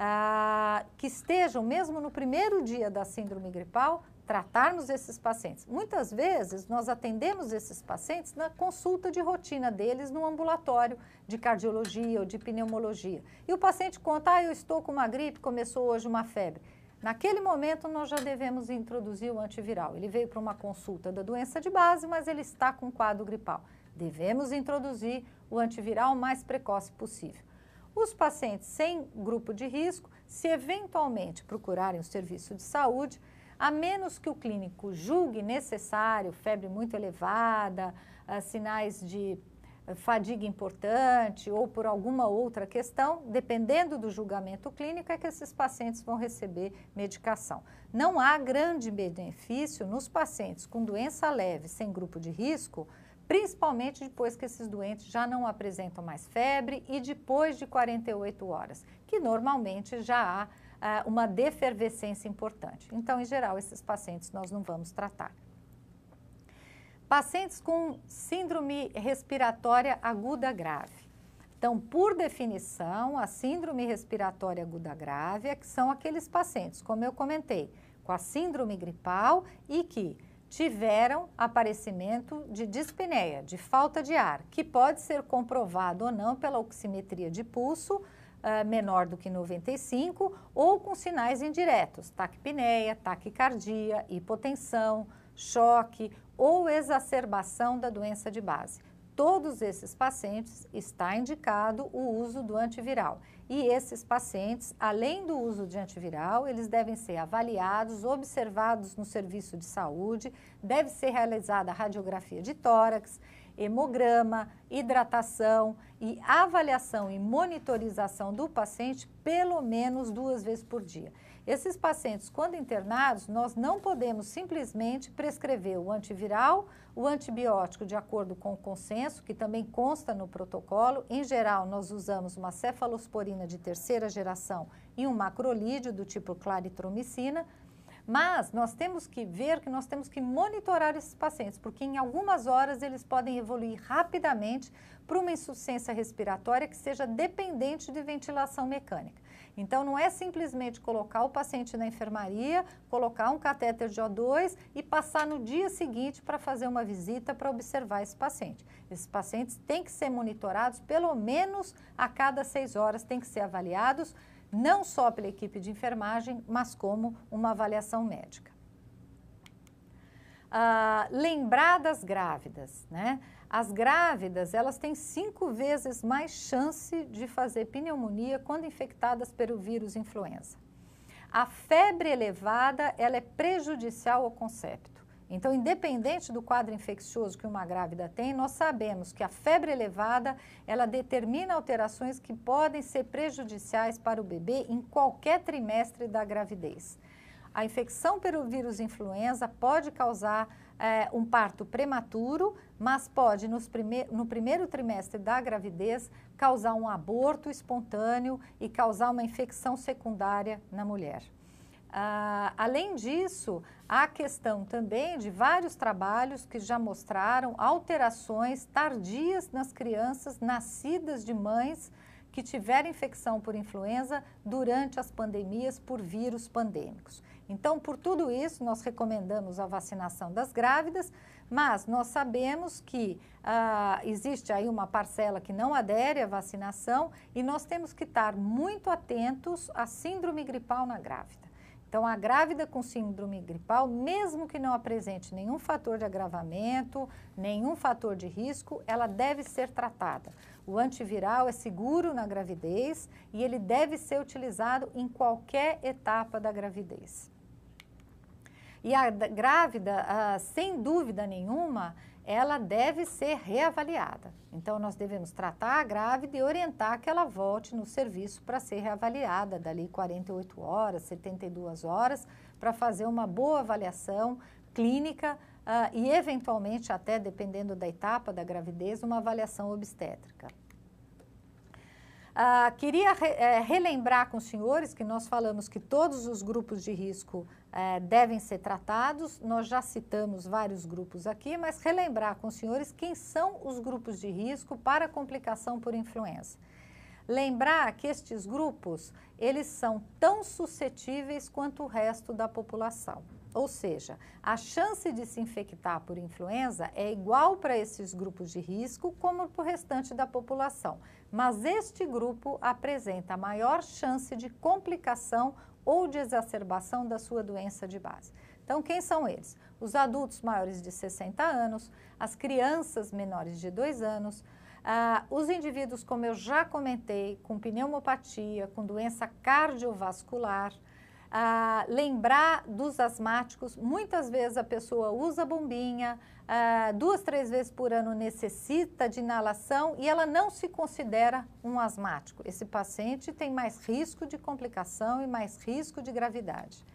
ah, que estejam mesmo no primeiro dia da síndrome gripal, tratarmos esses pacientes. Muitas vezes, nós atendemos esses pacientes na consulta de rotina deles no ambulatório de cardiologia ou de pneumologia. E o paciente conta, ah, eu estou com uma gripe, começou hoje uma febre. Naquele momento, nós já devemos introduzir o antiviral. Ele veio para uma consulta da doença de base, mas ele está com quadro gripal. Devemos introduzir o antiviral o mais precoce possível. Os pacientes sem grupo de risco, se eventualmente procurarem o serviço de saúde, a menos que o clínico julgue necessário, febre muito elevada, uh, sinais de uh, fadiga importante ou por alguma outra questão, dependendo do julgamento clínico, é que esses pacientes vão receber medicação. Não há grande benefício nos pacientes com doença leve, sem grupo de risco, principalmente depois que esses doentes já não apresentam mais febre e depois de quarenta e oito horas, que normalmente já há uma defervescência importante. Então, em geral, esses pacientes nós não vamos tratar. Pacientes com síndrome respiratória aguda grave. Então, por definição, a síndrome respiratória aguda grave é que são aqueles pacientes, como eu comentei, com a síndrome gripal e que tiveram aparecimento de dispneia, de falta de ar, que pode ser comprovado ou não pela oximetria de pulso, Uh, menor do que noventa e cinco, ou com sinais indiretos, taquipneia, taquicardia, hipotensão, choque ou exacerbação da doença de base. Todos esses pacientes está indicado o uso do antiviral. E esses pacientes, além do uso de antiviral, eles devem ser avaliados, observados no serviço de saúde, deve ser realizada a radiografia de tórax, hemograma, hidratação e avaliação e monitorização do paciente pelo menos duas vezes por dia. Esses pacientes, quando internados, nós não podemos simplesmente prescrever o antiviral, o antibiótico de acordo com o consenso, que também consta no protocolo. Em geral, nós usamos uma cefalosporina de terceira geração e um macrolídeo do tipo claritromicina. Mas nós temos que ver que nós temos que monitorar esses pacientes, porque em algumas horas eles podem evoluir rapidamente para uma insuficiência respiratória que seja dependente de ventilação mecânica. Então, não é simplesmente colocar o paciente na enfermaria, colocar um catéter de O dois e passar no dia seguinte para fazer uma visita para observar esse paciente. Esses pacientes têm que ser monitorados pelo menos a cada seis horas, têm que ser avaliados, não só pela equipe de enfermagem, mas como uma avaliação médica. Ah, lembrar das grávidas, né? As grávidas, elas têm cinco vezes mais chance de fazer pneumonia quando infectadas pelo vírus influenza. A febre elevada, ela é prejudicial ao concepto. Então, independente do quadro infeccioso que uma grávida tem, nós sabemos que a febre elevada, ela determina alterações que podem ser prejudiciais para o bebê em qualquer trimestre da gravidez. A infecção pelo vírus influenza pode causar é, um parto prematuro, mas pode, nos prime- no primeiro trimestre da gravidez, causar um aborto espontâneo e causar uma infecção secundária na mulher. Ah, além disso, há a questão também de vários trabalhos que já mostraram alterações tardias nas crianças nascidas de mães que tiveram infecção por influenza durante as pandemias por vírus pandêmicos. Então, por tudo isso, nós recomendamos a vacinação das grávidas, mas nós sabemos que ah, existe aí uma parcela que não adere à vacinação e nós temos que estar muito atentos à síndrome gripal na grávida. Então, a grávida com síndrome gripal, mesmo que não apresente nenhum fator de agravamento, nenhum fator de risco, ela deve ser tratada. O antiviral é seguro na gravidez e ele deve ser utilizado em qualquer etapa da gravidez. E a grávida, ah, sem dúvida nenhuma, ela deve ser reavaliada. Então, nós devemos tratar a grávida e orientar que ela volte no serviço para ser reavaliada, dali quarenta e oito horas, setenta e duas horas, para fazer uma boa avaliação clínica uh, e, eventualmente, até dependendo da etapa da gravidez, uma avaliação obstétrica. Uh, queria re, é, relembrar com os senhores que nós falamos que todos os grupos de risco é, devem ser tratados, nós já citamos vários grupos aqui, mas relembrar com os senhores quem são os grupos de risco para complicação por influenza. Lembrar que estes grupos, eles são tão suscetíveis quanto o resto da população. Ou seja, a chance de se infectar por influenza é igual para esses grupos de risco como para o restante da população. Mas este grupo apresenta a maior chance de complicação ou de exacerbação da sua doença de base. Então, quem são eles? Os adultos maiores de sessenta anos, as crianças menores de dois anos, ah, os indivíduos, como eu já comentei, com pneumopatia, com doença cardiovascular. Ah, lembrar dos asmáticos, muitas vezes a pessoa usa bombinha, ah, duas, três vezes por ano necessita de inalação e ela não se considera um asmático. Esse paciente tem mais risco de complicação e mais risco de gravidade.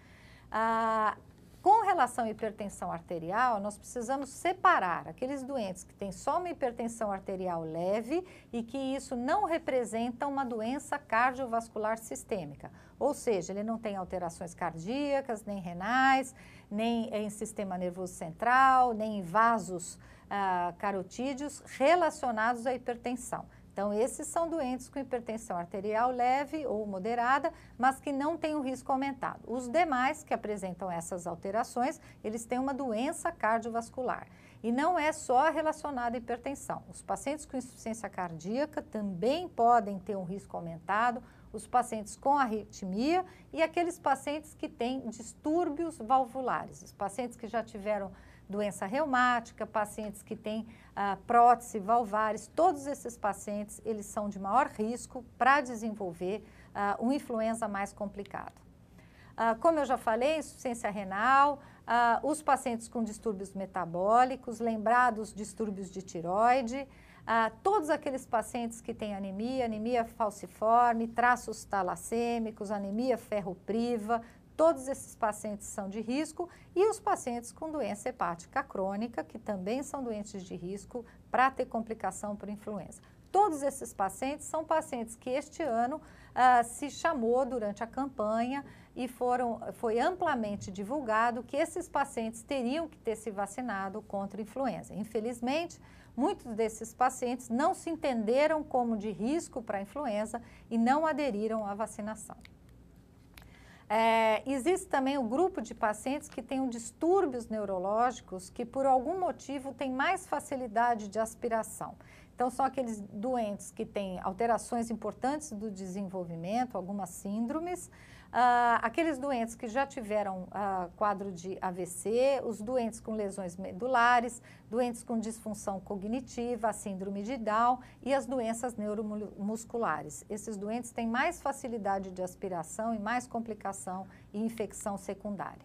Ah, com relação à hipertensão arterial, nós precisamos separar aqueles doentes que têm só uma hipertensão arterial leve e que isso não representa uma doença cardiovascular sistêmica. Ou seja, ele não tem alterações cardíacas, nem renais, nem em sistema nervoso central, nem em vasos ah, carotídeos relacionados à hipertensão. Então, esses são doentes com hipertensão arterial leve ou moderada, mas que não têm um risco aumentado. Os demais que apresentam essas alterações, eles têm uma doença cardiovascular. E não é só relacionada à hipertensão. Os pacientes com insuficiência cardíaca também podem ter um risco aumentado, os pacientes com arritmia e aqueles pacientes que têm distúrbios valvulares, os pacientes que já tiveram doença reumática, pacientes que têm ah, prótese valvares, todos esses pacientes, eles são de maior risco para desenvolver ah, uma influenza mais complicada. Ah, como eu já falei, insuficiência renal, ah, os pacientes com distúrbios metabólicos, lembrar dos distúrbios de tireoide, ah, todos aqueles pacientes que têm anemia, anemia falciforme, traços talassêmicos, anemia ferropriva, todos esses pacientes são de risco e os pacientes com doença hepática crônica, que também são doentes de risco para ter complicação por influenza. Todos esses pacientes são pacientes que este ano ah, se chamou durante a campanha e foram, foi amplamente divulgado que esses pacientes teriam que ter se vacinado contra a influenza. Infelizmente, muitos desses pacientes não se entenderam como de risco para a influenza e não aderiram à vacinação. É, existe também o grupo de pacientes que têm distúrbios neurológicos que por algum motivo têm mais facilidade de aspiração. Então são aqueles doentes que têm alterações importantes do desenvolvimento, algumas síndromes, ah, aqueles doentes que já tiveram ah, quadro de A V C, os doentes com lesões medulares, doentes com disfunção cognitiva, a síndrome de Down e as doenças neuromusculares. Esses doentes têm mais facilidade de aspiração e mais complicação e infecção secundária.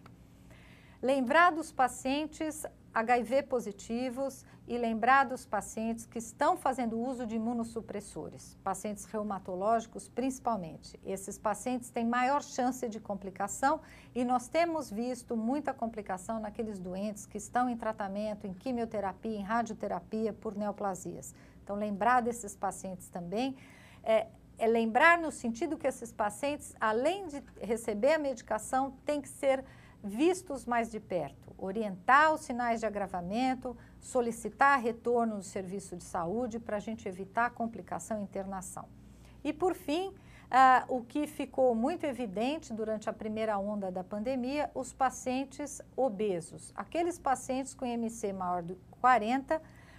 Lembrar dos pacientes H I V positivos e lembrar dos pacientes que estão fazendo uso de imunossupressores, pacientes reumatológicos principalmente. Esses pacientes têm maior chance de complicação e nós temos visto muita complicação naqueles doentes que estão em tratamento, em quimioterapia, em radioterapia por neoplasias. Então, lembrar desses pacientes também é, é lembrar no sentido que esses pacientes, além de receber a medicação, têm que ser vistos mais de perto, orientar os sinais de agravamento, solicitar retorno do serviço de saúde para a gente evitar complicação e internação. E por fim, ah, o que ficou muito evidente durante a primeira onda da pandemia, os pacientes obesos, aqueles pacientes com I M C maior de quarenta,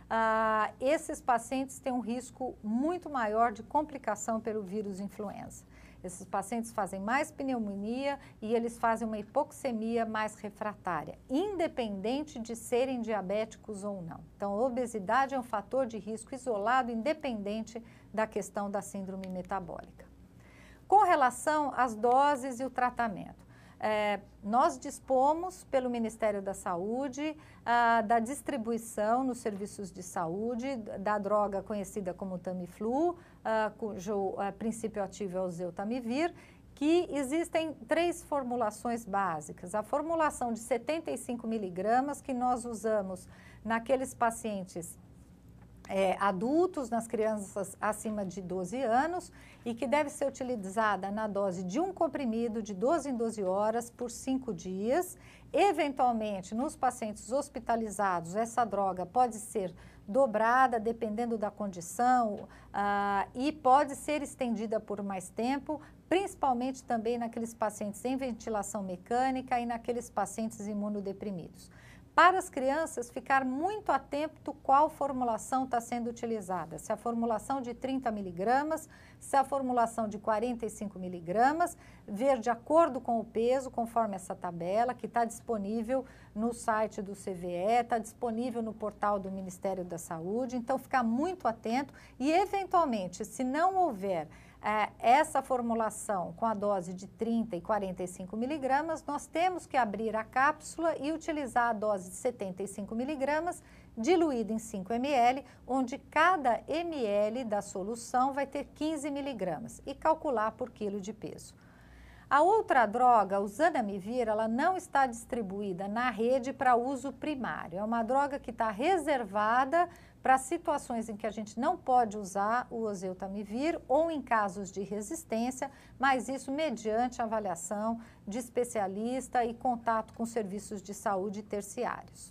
ah, esses pacientes têm um risco muito maior de complicação pelo vírus influenza. Esses pacientes fazem mais pneumonia e eles fazem uma hipoxemia mais refratária, independente de serem diabéticos ou não. Então, a obesidade é um fator de risco isolado, independente da questão da síndrome metabólica. Com relação às doses e o tratamento, é, nós dispomos, pelo Ministério da Saúde, ah, da distribuição nos serviços de saúde da droga conhecida como Tamiflu, ah, cujo ah, princípio ativo é o Oseltamivir, que existem três formulações básicas. A formulação de setenta e cinco miligramas, que nós usamos naqueles pacientes É, adultos, nas crianças acima de doze anos e que deve ser utilizada na dose de um comprimido de doze em doze horas por cinco dias. Eventualmente, nos pacientes hospitalizados, essa droga pode ser dobrada dependendo da condição ah, e pode ser estendida por mais tempo, principalmente também naqueles pacientes em ventilação mecânica e naqueles pacientes imunodeprimidos. Para as crianças, ficar muito atento qual formulação está sendo utilizada, se a formulação de trinta miligramas, se a formulação de quarenta e cinco miligramas, ver de acordo com o peso, conforme essa tabela, que está disponível no site do C V E, está disponível no portal do Ministério da Saúde, então ficar muito atento e, eventualmente, se não houver É, essa formulação com a dose de trinta e quarenta e cinco miligramas, nós temos que abrir a cápsula e utilizar a dose de setenta e cinco miligramas diluída em cinco mililitros, onde cada ml da solução vai ter quinze miligramas e calcular por quilo de peso. A outra droga, o Zanamivir, ela não está distribuída na rede para uso primário. É uma droga que está reservada para situações em que a gente não pode usar o Oseltamivir ou em casos de resistência, mas isso mediante avaliação de especialista e contato com serviços de saúde terciários.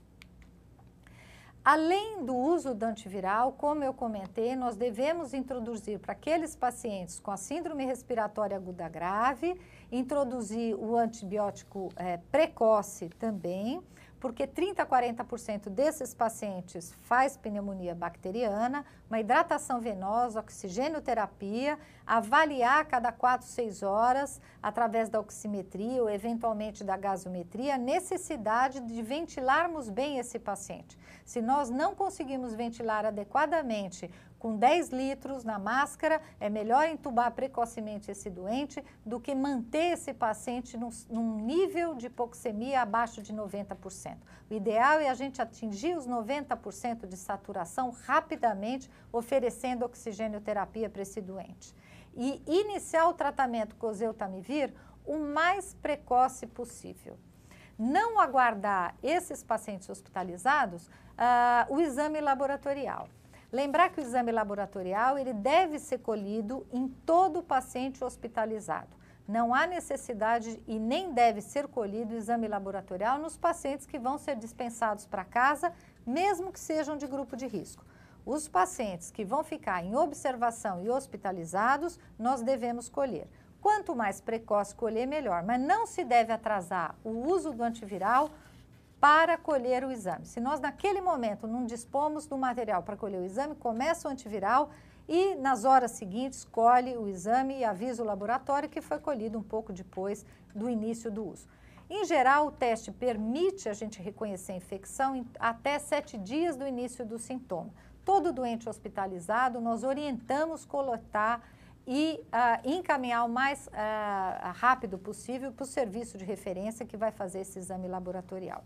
Além do uso do antiviral, como eu comentei, nós devemos introduzir para aqueles pacientes com a síndrome respiratória aguda grave, introduzir o antibiótico é, precoce também, porque trinta a quarenta por cento desses pacientes faz pneumonia bacteriana, uma hidratação venosa, oxigenoterapia, avaliar a cada quatro, seis horas, através da oximetria ou eventualmente da gasometria, a necessidade de ventilarmos bem esse paciente. Se nós não conseguimos ventilar adequadamente com dez litros na máscara, é melhor entubar precocemente esse doente do que manter esse paciente num, num nível de hipoxemia abaixo de noventa por cento. O ideal é a gente atingir os noventa por cento de saturação rapidamente, oferecendo oxigenoterapia para esse doente. E iniciar o tratamento com Oseltamivir o mais precoce possível. Não aguardar esses pacientes hospitalizados uh, o exame laboratorial. Lembrar que o exame laboratorial ele deve ser colhido em todo paciente hospitalizado. Não há necessidade e nem deve ser colhido o exame laboratorial nos pacientes que vão ser dispensados para casa, mesmo que sejam de grupo de risco. Os pacientes que vão ficar em observação e hospitalizados, nós devemos colher. Quanto mais precoce colher, melhor, mas não se deve atrasar o uso do antiviral para colher o exame. Se nós naquele momento não dispomos do material para colher o exame, começa o antiviral e nas horas seguintes colhe o exame e avisa o laboratório que foi colhido um pouco depois do início do uso. Em geral, o teste permite a gente reconhecer a infecção em até sete dias do início do sintoma. Todo doente hospitalizado, nós orientamos coletar e uh, encaminhar o mais uh, rápido possível para o serviço de referência que vai fazer esse exame laboratorial.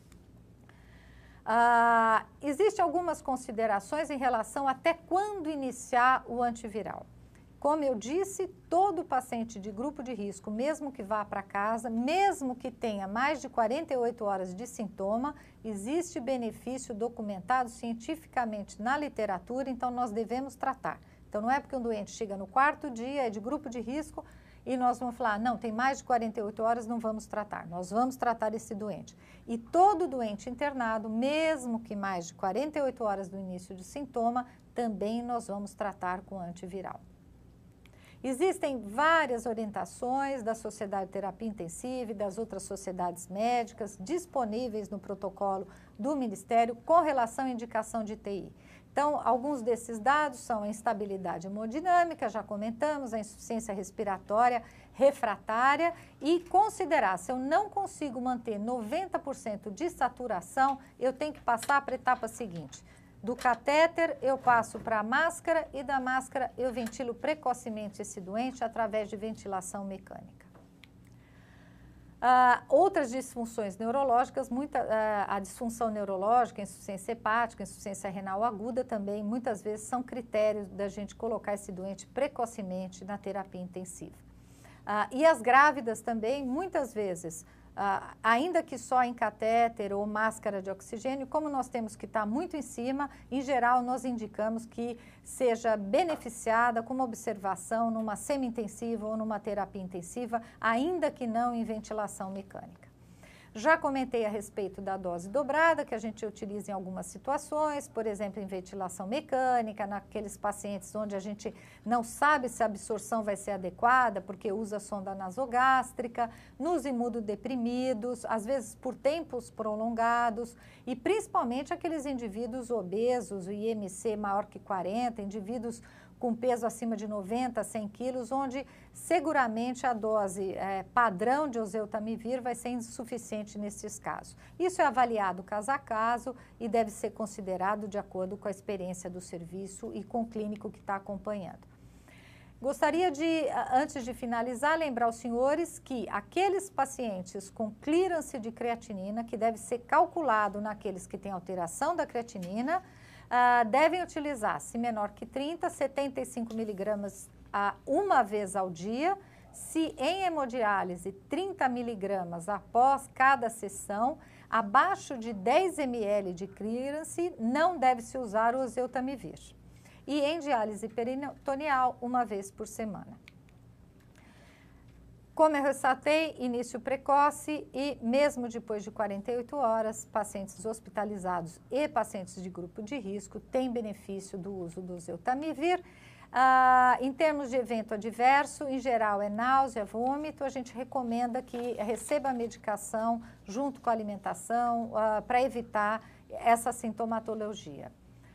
Uh, Existem algumas considerações em relação até quando iniciar o antiviral. Como eu disse, todo paciente de grupo de risco, mesmo que vá para casa, mesmo que tenha mais de quarenta e oito horas de sintoma, existe benefício documentado cientificamente na literatura, então nós devemos tratar. Então não é porque um doente chega no quarto dia, é de grupo de risco, e nós vamos falar, não, tem mais de quarenta e oito horas, não vamos tratar. Nós vamos tratar esse doente. E todo doente internado, mesmo que mais de quarenta e oito horas do início de sintoma, também nós vamos tratar com antiviral. Existem várias orientações da Sociedade de Terapia Intensiva e das outras sociedades médicas disponíveis no protocolo do Ministério com relação à indicação de T I. Então, alguns desses dados são a instabilidade hemodinâmica, já comentamos, a insuficiência respiratória refratária e considerar, se eu não consigo manter noventa por cento de saturação, eu tenho que passar para a etapa seguinte. Do catéter eu passo para a máscara e da máscara eu ventilo precocemente esse doente através de ventilação mecânica. Uh, outras disfunções neurológicas, muita, uh, a disfunção neurológica, insuficiência hepática, insuficiência renal aguda também, muitas vezes são critérios da gente colocar esse doente precocemente na terapia intensiva. Uh, e as grávidas também, muitas vezes, Uh, ainda que só em catéter ou máscara de oxigênio, como nós temos que estar muito em cima, em geral nós indicamos que seja beneficiada com uma observação numa semi-intensiva ou numa terapia intensiva, ainda que não em ventilação mecânica. Já comentei a respeito da dose dobrada, que a gente utiliza em algumas situações, por exemplo, em ventilação mecânica, naqueles pacientes onde a gente não sabe se a absorção vai ser adequada, porque usa sonda nasogástrica, nos imunodeprimidos, às vezes por tempos prolongados, e principalmente aqueles indivíduos obesos, o I M C maior que quarenta, indivíduos com peso acima de noventa, cem quilos, onde seguramente a dose é, padrão de oseltamivir vai ser insuficiente nesses casos. Isso é avaliado caso a caso e deve ser considerado de acordo com a experiência do serviço e com o clínico que está acompanhando. Gostaria de, antes de finalizar, lembrar aos senhores que aqueles pacientes com clearance de creatinina, que deve ser calculado naqueles que têm alteração da creatinina, Uh, devem utilizar, se menor que trinta, setenta e cinco miligramas uh, uma vez ao dia, se em hemodiálise trinta miligramas após cada sessão, abaixo de dez mililitros de clearance, não deve-se usar o oseltamivir. E em diálise peritoneal, uma vez por semana. Como eu ressaltei, início precoce e mesmo depois de quarenta e oito horas, pacientes hospitalizados e pacientes de grupo de risco têm benefício do uso do oseltamivir. Ah, em termos de evento adverso, em geral é náusea, vômito, a gente recomenda que receba a medicação junto com a alimentação ah, para evitar essa sintomatologia.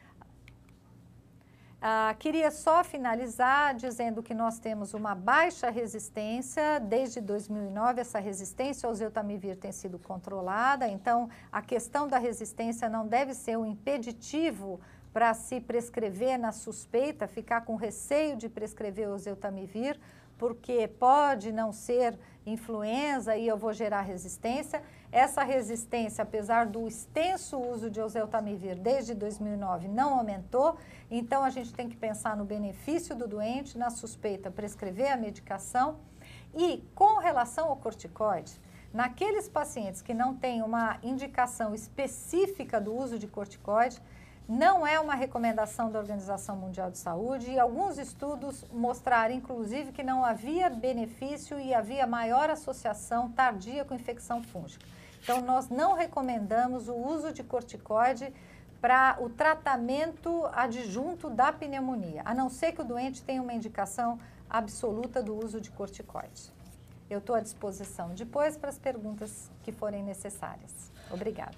Ah, queria só finalizar dizendo que nós temos uma baixa resistência, desde dois mil e nove essa resistência ao oseltamivir tem sido controlada, então a questão da resistência não deve ser um impeditivo para se prescrever na suspeita, ficar com receio de prescrever o oseltamivir, porque pode não ser influenza e eu vou gerar resistência. Essa resistência, apesar do extenso uso de oseltamivir desde dois mil e nove, não aumentou, então a gente tem que pensar no benefício do doente, na suspeita, prescrever a medicação. E com relação ao corticoide, naqueles pacientes que não têm uma indicação específica do uso de corticoide, Não é uma recomendação da Organização Mundial de Saúde e alguns estudos mostraram, inclusive, que não havia benefício e havia maior associação tardia com infecção fúngica. Então, nós não recomendamos o uso de corticoide para o tratamento adjunto da pneumonia, a não ser que o doente tenha uma indicação absoluta do uso de corticoide. Eu estou à disposição depois para as perguntas que forem necessárias. Obrigada.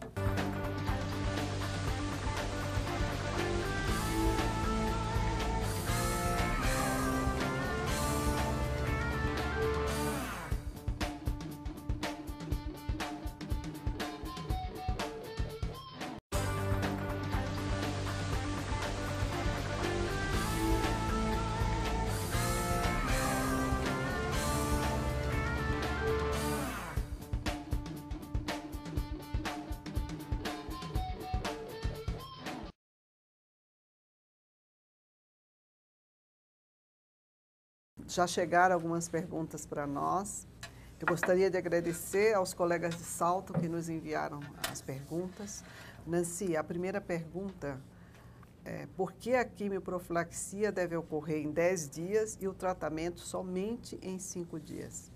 Já chegaram algumas perguntas para nós. Eu gostaria de agradecer aos colegas de Salto que nos enviaram as perguntas. Nancy, a primeira pergunta é: por que a quimioprofilaxia deve ocorrer em dez dias e o tratamento somente em cinco dias?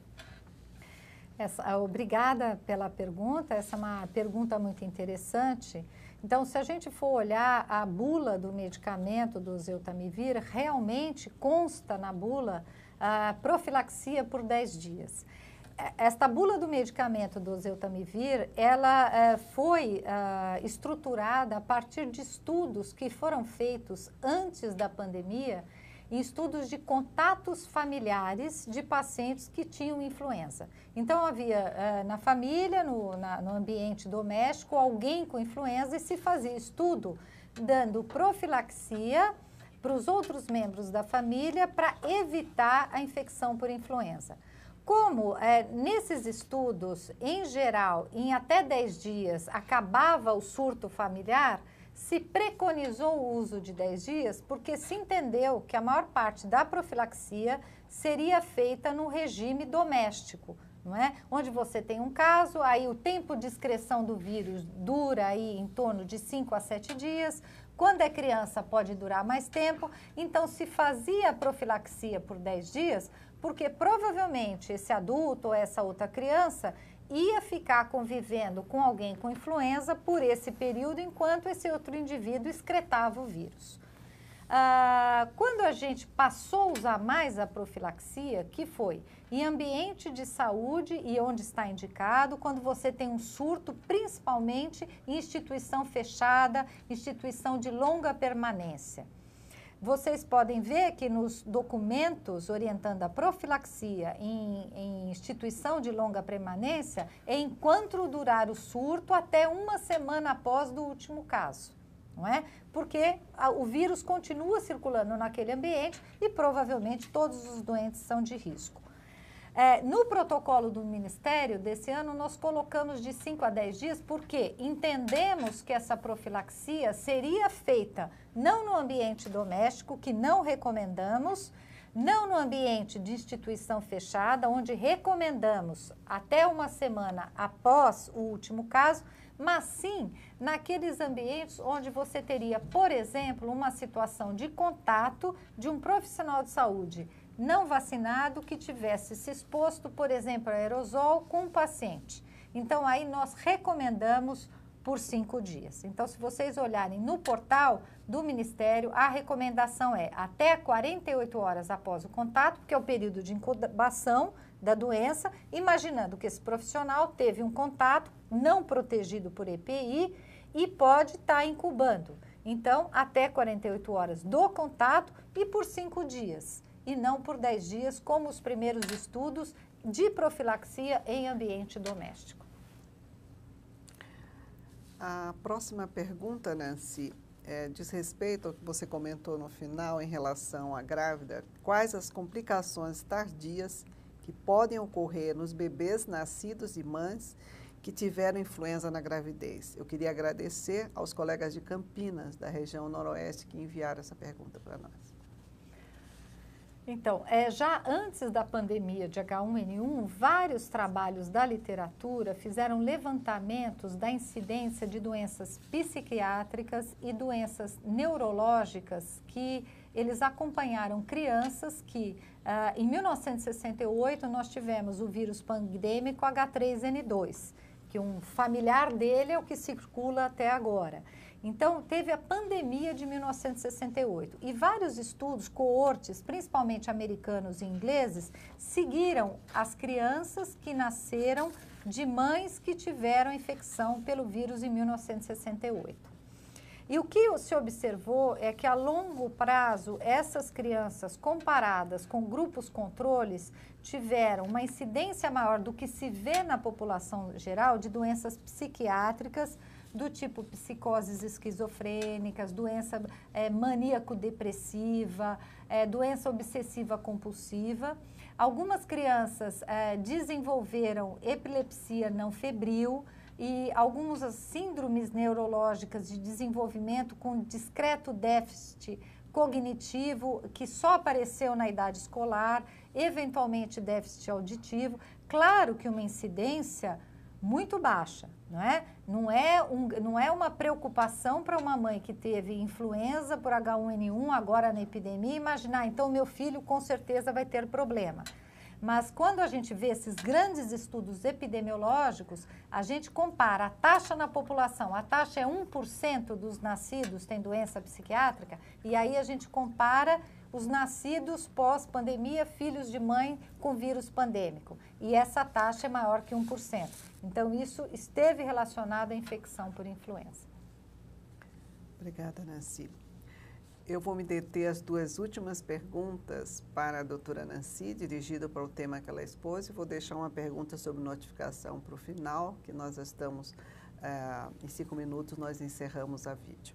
Essa, obrigada pela pergunta, essa é uma pergunta muito interessante. Então, se a gente for olhar a bula do medicamento do Oseltamivir, realmente consta na bula a profilaxia por dez dias. Esta bula do medicamento do Oseltamivir, ela eh, foi ah, estruturada a partir de estudos que foram feitos antes da pandemia, em estudos de contatos familiares de pacientes que tinham influenza. Então, havia uh, na família, no, na, no ambiente doméstico, alguém com influenza e se fazia estudo dando profilaxia para os outros membros da família para evitar a infecção por influenza. Como é, nesses estudos, em geral, em até dez dias, acabava o surto familiar, se preconizou o uso de dez dias porque se entendeu que a maior parte da profilaxia seria feita no regime doméstico, não é? Onde você tem um caso, aí o tempo de excreção do vírus dura aí em torno de cinco a sete dias, quando é criança pode durar mais tempo, então se fazia a profilaxia por dez dias, porque provavelmente esse adulto ou essa outra criança ia ficar convivendo com alguém com influenza por esse período, enquanto esse outro indivíduo excretava o vírus. Ah, quando a gente passou a usar mais a profilaxia, que foi em ambiente de saúde e onde está indicado, quando você tem um surto, principalmente em instituição fechada, instituição de longa permanência. Vocês podem ver que nos documentos orientando a profilaxia em, em instituição de longa permanência é enquanto durar o surto até uma semana após do último caso, não é? Porque a, o vírus continua circulando naquele ambiente e provavelmente todos os doentes são de risco. É, no protocolo do Ministério desse ano, nós colocamos de cinco a dez dias, porque entendemos que essa profilaxia seria feita não no ambiente doméstico, que não recomendamos, não no ambiente de instituição fechada, onde recomendamos até uma semana após o último caso, mas sim naqueles ambientes onde você teria, por exemplo, uma situação de contato de um profissional de saúde não vacinado que tivesse se exposto, por exemplo, a aerosol com um paciente. Então, aí nós recomendamos por cinco dias. Então, se vocês olharem no portal do Ministério, a recomendação é até quarenta e oito horas após o contato, que é o período de incubação da doença, imaginando que esse profissional teve um contato não protegido por E P I e pode estar incubando. Então, até quarenta e oito horas do contato e por cinco dias. E não por dez dias, como os primeiros estudos de profilaxia em ambiente doméstico. A próxima pergunta, Nancy, é, diz respeito ao que você comentou no final em relação à grávida. Quais as complicações tardias que podem ocorrer nos bebês nascidos de mães que tiveram influenza na gravidez? Eu queria agradecer aos colegas de Campinas, da região noroeste, que enviaram essa pergunta para nós. Então, é, já antes da pandemia de H um N um, vários trabalhos da literatura fizeram levantamentos da incidência de doenças psiquiátricas e doenças neurológicas que eles acompanharam crianças que, ah, em mil novecentos e sessenta e oito, nós tivemos o vírus pandêmico H três N dois, que um familiar dele é o que circula até agora. Então, teve a pandemia de mil novecentos e sessenta e oito e vários estudos, coortes, principalmente americanos e ingleses, seguiram as crianças que nasceram de mães que tiveram infecção pelo vírus em mil novecentos e sessenta e oito. E o que se observou é que a longo prazo, essas crianças comparadas com grupos controles tiveram uma incidência maior do que se vê na população geral de doenças psiquiátricas, do tipo psicoses esquizofrênicas, doença é, maníaco-depressiva, é, doença obsessiva-compulsiva. Algumas crianças é, desenvolveram epilepsia não febril e algumas síndromes neurológicas de desenvolvimento com discreto déficit cognitivo que só apareceu na idade escolar, eventualmente déficit auditivo. Claro que uma incidência muito baixa, não é? Não é, um, não é uma preocupação para uma mãe que teve influenza por H um N um, agora na epidemia, imaginar, então meu filho com certeza vai ter problema. Mas quando a gente vê esses grandes estudos epidemiológicos, a gente compara a taxa na população, a taxa é um por cento dos nascidos têm doença psiquiátrica, e aí a gente compara os nascidos pós-pandemia, filhos de mãe com vírus pandêmico. E essa taxa é maior que um por cento. Então, isso esteve relacionado à infecção por influenza. Obrigada, Nancy. Eu vou me deter as duas últimas perguntas para a doutora Nancy, dirigida para o tema que ela expôs, e vou deixar uma pergunta sobre notificação para o final, que nós estamos, eh, em cinco minutos, nós encerramos a vídeo.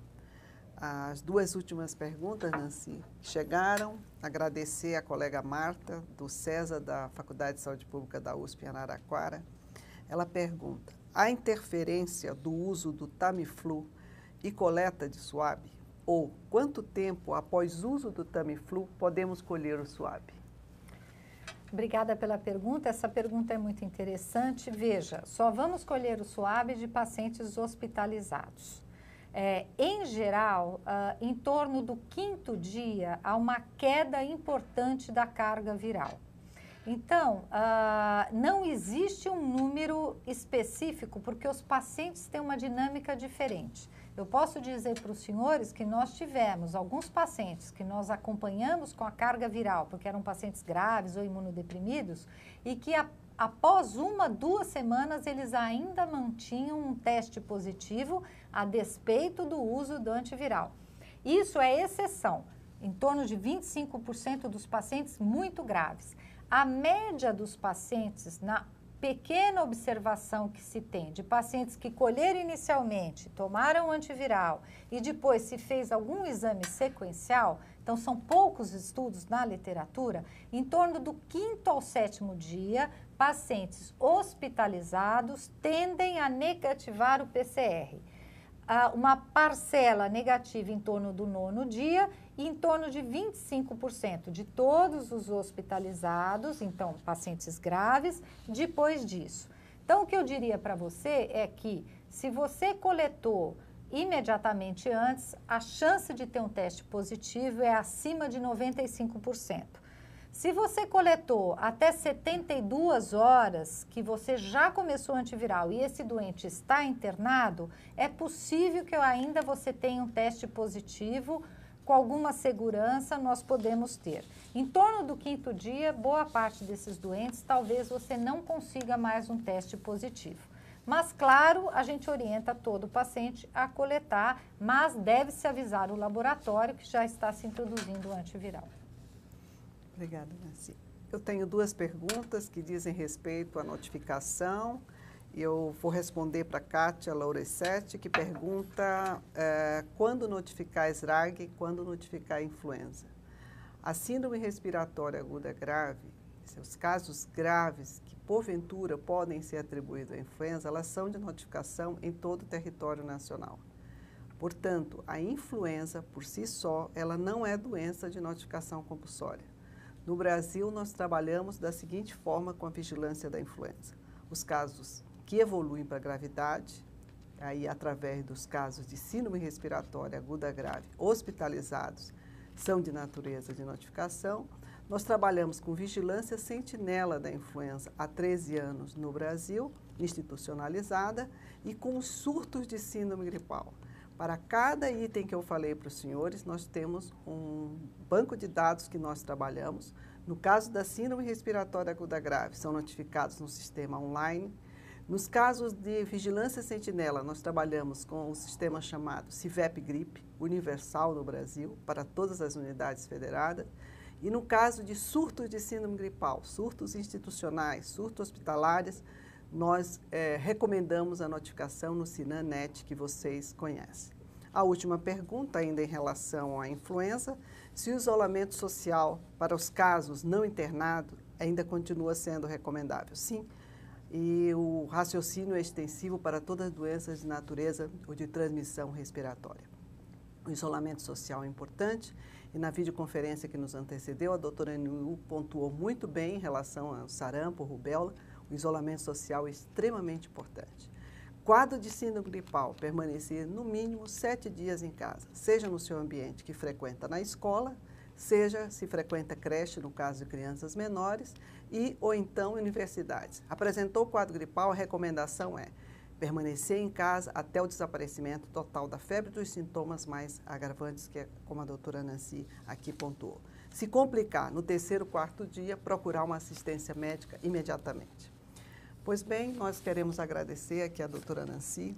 As duas últimas perguntas, Nancy, chegaram. Agradecer a colega Marta, do César, da Faculdade de Saúde Pública da U S P em Araraquara. Ela pergunta, há interferência do uso do Tamiflu e coleta de suave? Ou quanto tempo após uso do Tamiflu podemos colher o suave? Obrigada pela pergunta. Essa pergunta é muito interessante. Veja, só vamos colher o suave de pacientes hospitalizados. É, em geral, uh, em torno do quinto dia, há uma queda importante da carga viral. Então, uh, não existe um número específico, porque os pacientes têm uma dinâmica diferente. Eu posso dizer para os senhores que nós tivemos alguns pacientes que nós acompanhamos com a carga viral, porque eram pacientes graves ou imunodeprimidos, e que a após uma, duas semanas, eles ainda mantinham um teste positivo a despeito do uso do antiviral. Isso é exceção, em torno de vinte e cinco por cento dos pacientes muito graves. A média dos pacientes, na pequena observação que se tem, de pacientes que colheram inicialmente, tomaram antiviral e depois se fez algum exame sequencial, então são poucos estudos na literatura, em torno do quinto ao sétimo dia, pacientes hospitalizados tendem a negativar o P C R. Ah, uma parcela negativa em torno do nono dia e em torno de vinte e cinco por cento de todos os hospitalizados, então pacientes graves, depois disso. Então, o que eu diria para você é que se você coletou imediatamente antes, a chance de ter um teste positivo é acima de noventa e cinco por cento. Se você coletou até setenta e duas horas que você já começou o antiviral e esse doente está internado, é possível que ainda você tenha um teste positivo, com alguma segurança nós podemos ter. Em torno do quinto dia, boa parte desses doentes, talvez você não consiga mais um teste positivo. Mas, claro, a gente orienta todo o paciente a coletar, mas deve-se avisar o laboratório que já está se introduzindo o antiviral. Obrigada, Nancy. Eu tenho duas perguntas que dizem respeito à notificação. Eu vou responder para a Kátia Lauresetti, que pergunta eh, quando notificar S R A G e quando notificar influenza. A síndrome respiratória aguda grave, os casos graves que porventura podem ser atribuídos à influenza, elas são de notificação em todo o território nacional. Portanto, a influenza, por si só, ela não é doença de notificação compulsória. No Brasil, nós trabalhamos da seguinte forma com a vigilância da influenza. Os casos que evoluem para a gravidade, aí através dos casos de síndrome respiratória aguda grave hospitalizados, são de natureza de notificação. Nós trabalhamos com vigilância sentinela da influenza há treze anos no Brasil, institucionalizada, e com os surtos de síndrome gripal. Para cada item que eu falei para os senhores, nós temos um banco de dados que nós trabalhamos. No caso da síndrome respiratória aguda grave, são notificados no sistema online. Nos casos de vigilância sentinela, nós trabalhamos com o sistema chamado CIVEP Gripe, universal no Brasil, para todas as unidades federadas. E no caso de surtos de síndrome gripal, surtos institucionais, surtos hospitalares, nós é, recomendamos a notificação no SINANET, que vocês conhecem. A última pergunta, ainda em relação à influenza, se o isolamento social para os casos não internados ainda continua sendo recomendável. Sim, e o raciocínio é extensivo para todas as doenças de natureza ou de transmissão respiratória. O isolamento social é importante e na videoconferência que nos antecedeu, a doutora Aniu pontuou muito bem em relação ao sarampo, rubéola. O isolamento social é extremamente importante. Quadro de síndrome gripal, permanecer no mínimo sete dias em casa, seja no seu ambiente que frequenta na escola, seja se frequenta creche, no caso de crianças menores, e ou então universidades. Apresentou o quadro gripal, a recomendação é permanecer em casa até o desaparecimento total da febre e dos sintomas mais agravantes, que é como a doutora Nancy aqui pontuou. Se complicar no terceiro, quarto dia, procurar uma assistência médica imediatamente. Pois bem, nós queremos agradecer aqui a doutora Nancy,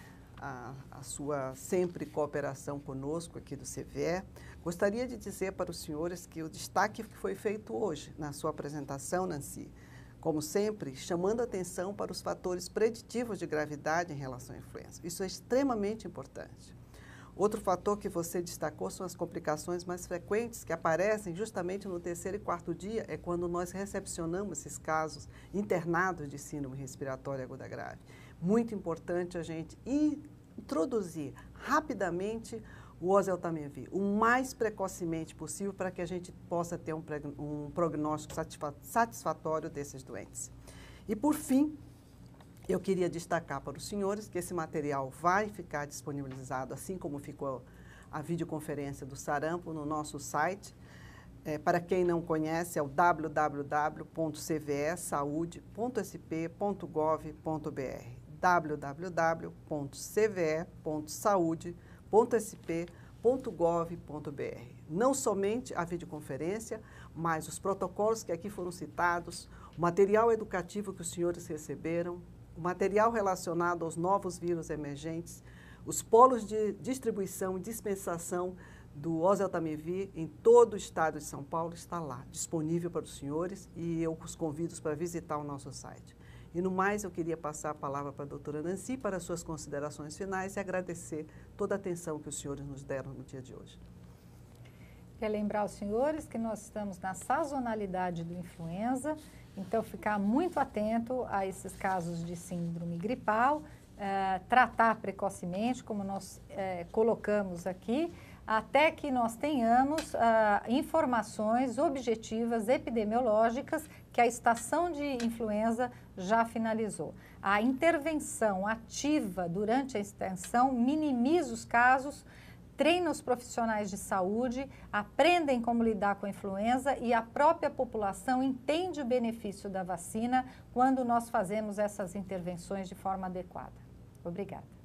a, a sua sempre cooperação conosco aqui do C V E. Gostaria de dizer para os senhores que o destaque que foi feito hoje na sua apresentação, Nancy, como sempre, chamando atenção para os fatores preditivos de gravidade em relação à influenza. Isso é extremamente importante. Outro fator que você destacou são as complicações mais frequentes que aparecem justamente no terceiro e quarto dia, é quando nós recepcionamos esses casos internados de síndrome respiratória aguda grave. Muito importante a gente introduzir rapidamente o oseltamivir, o mais precocemente possível, para que a gente possa ter um, um prognóstico satisfatório desses doentes. E, por fim, eu queria destacar para os senhores que esse material vai ficar disponibilizado, assim como ficou a videoconferência do sarampo, no nosso site. É, para quem não conhece, é o w w w ponto c v e saúde ponto s p ponto gov ponto b r, w w w ponto c v e ponto saúde ponto s p ponto gov ponto b r. Não somente a videoconferência, mas os protocolos que aqui foram citados, o material educativo que os senhores receberam, o material relacionado aos novos vírus emergentes, os polos de distribuição e dispensação do oseltamivir em todo o estado de São Paulo está lá, disponível para os senhores, e eu os convido para visitar o nosso site. E no mais, eu queria passar a palavra para a doutora Nancy para as suas considerações finais e agradecer toda a atenção que os senhores nos deram no dia de hoje. Quero lembrar aos senhores que nós estamos na sazonalidade do influenza, então ficar muito atento a esses casos de síndrome gripal, eh, tratar precocemente, como nós eh, colocamos aqui, até que nós tenhamos ah, informações objetivas epidemiológicas que a estação de influenza já finalizou. A intervenção ativa durante a extensão minimiza os casos, treina os profissionais de saúde, aprendem como lidar com a influenza e a própria população entende o benefício da vacina quando nós fazemos essas intervenções de forma adequada. Obrigada.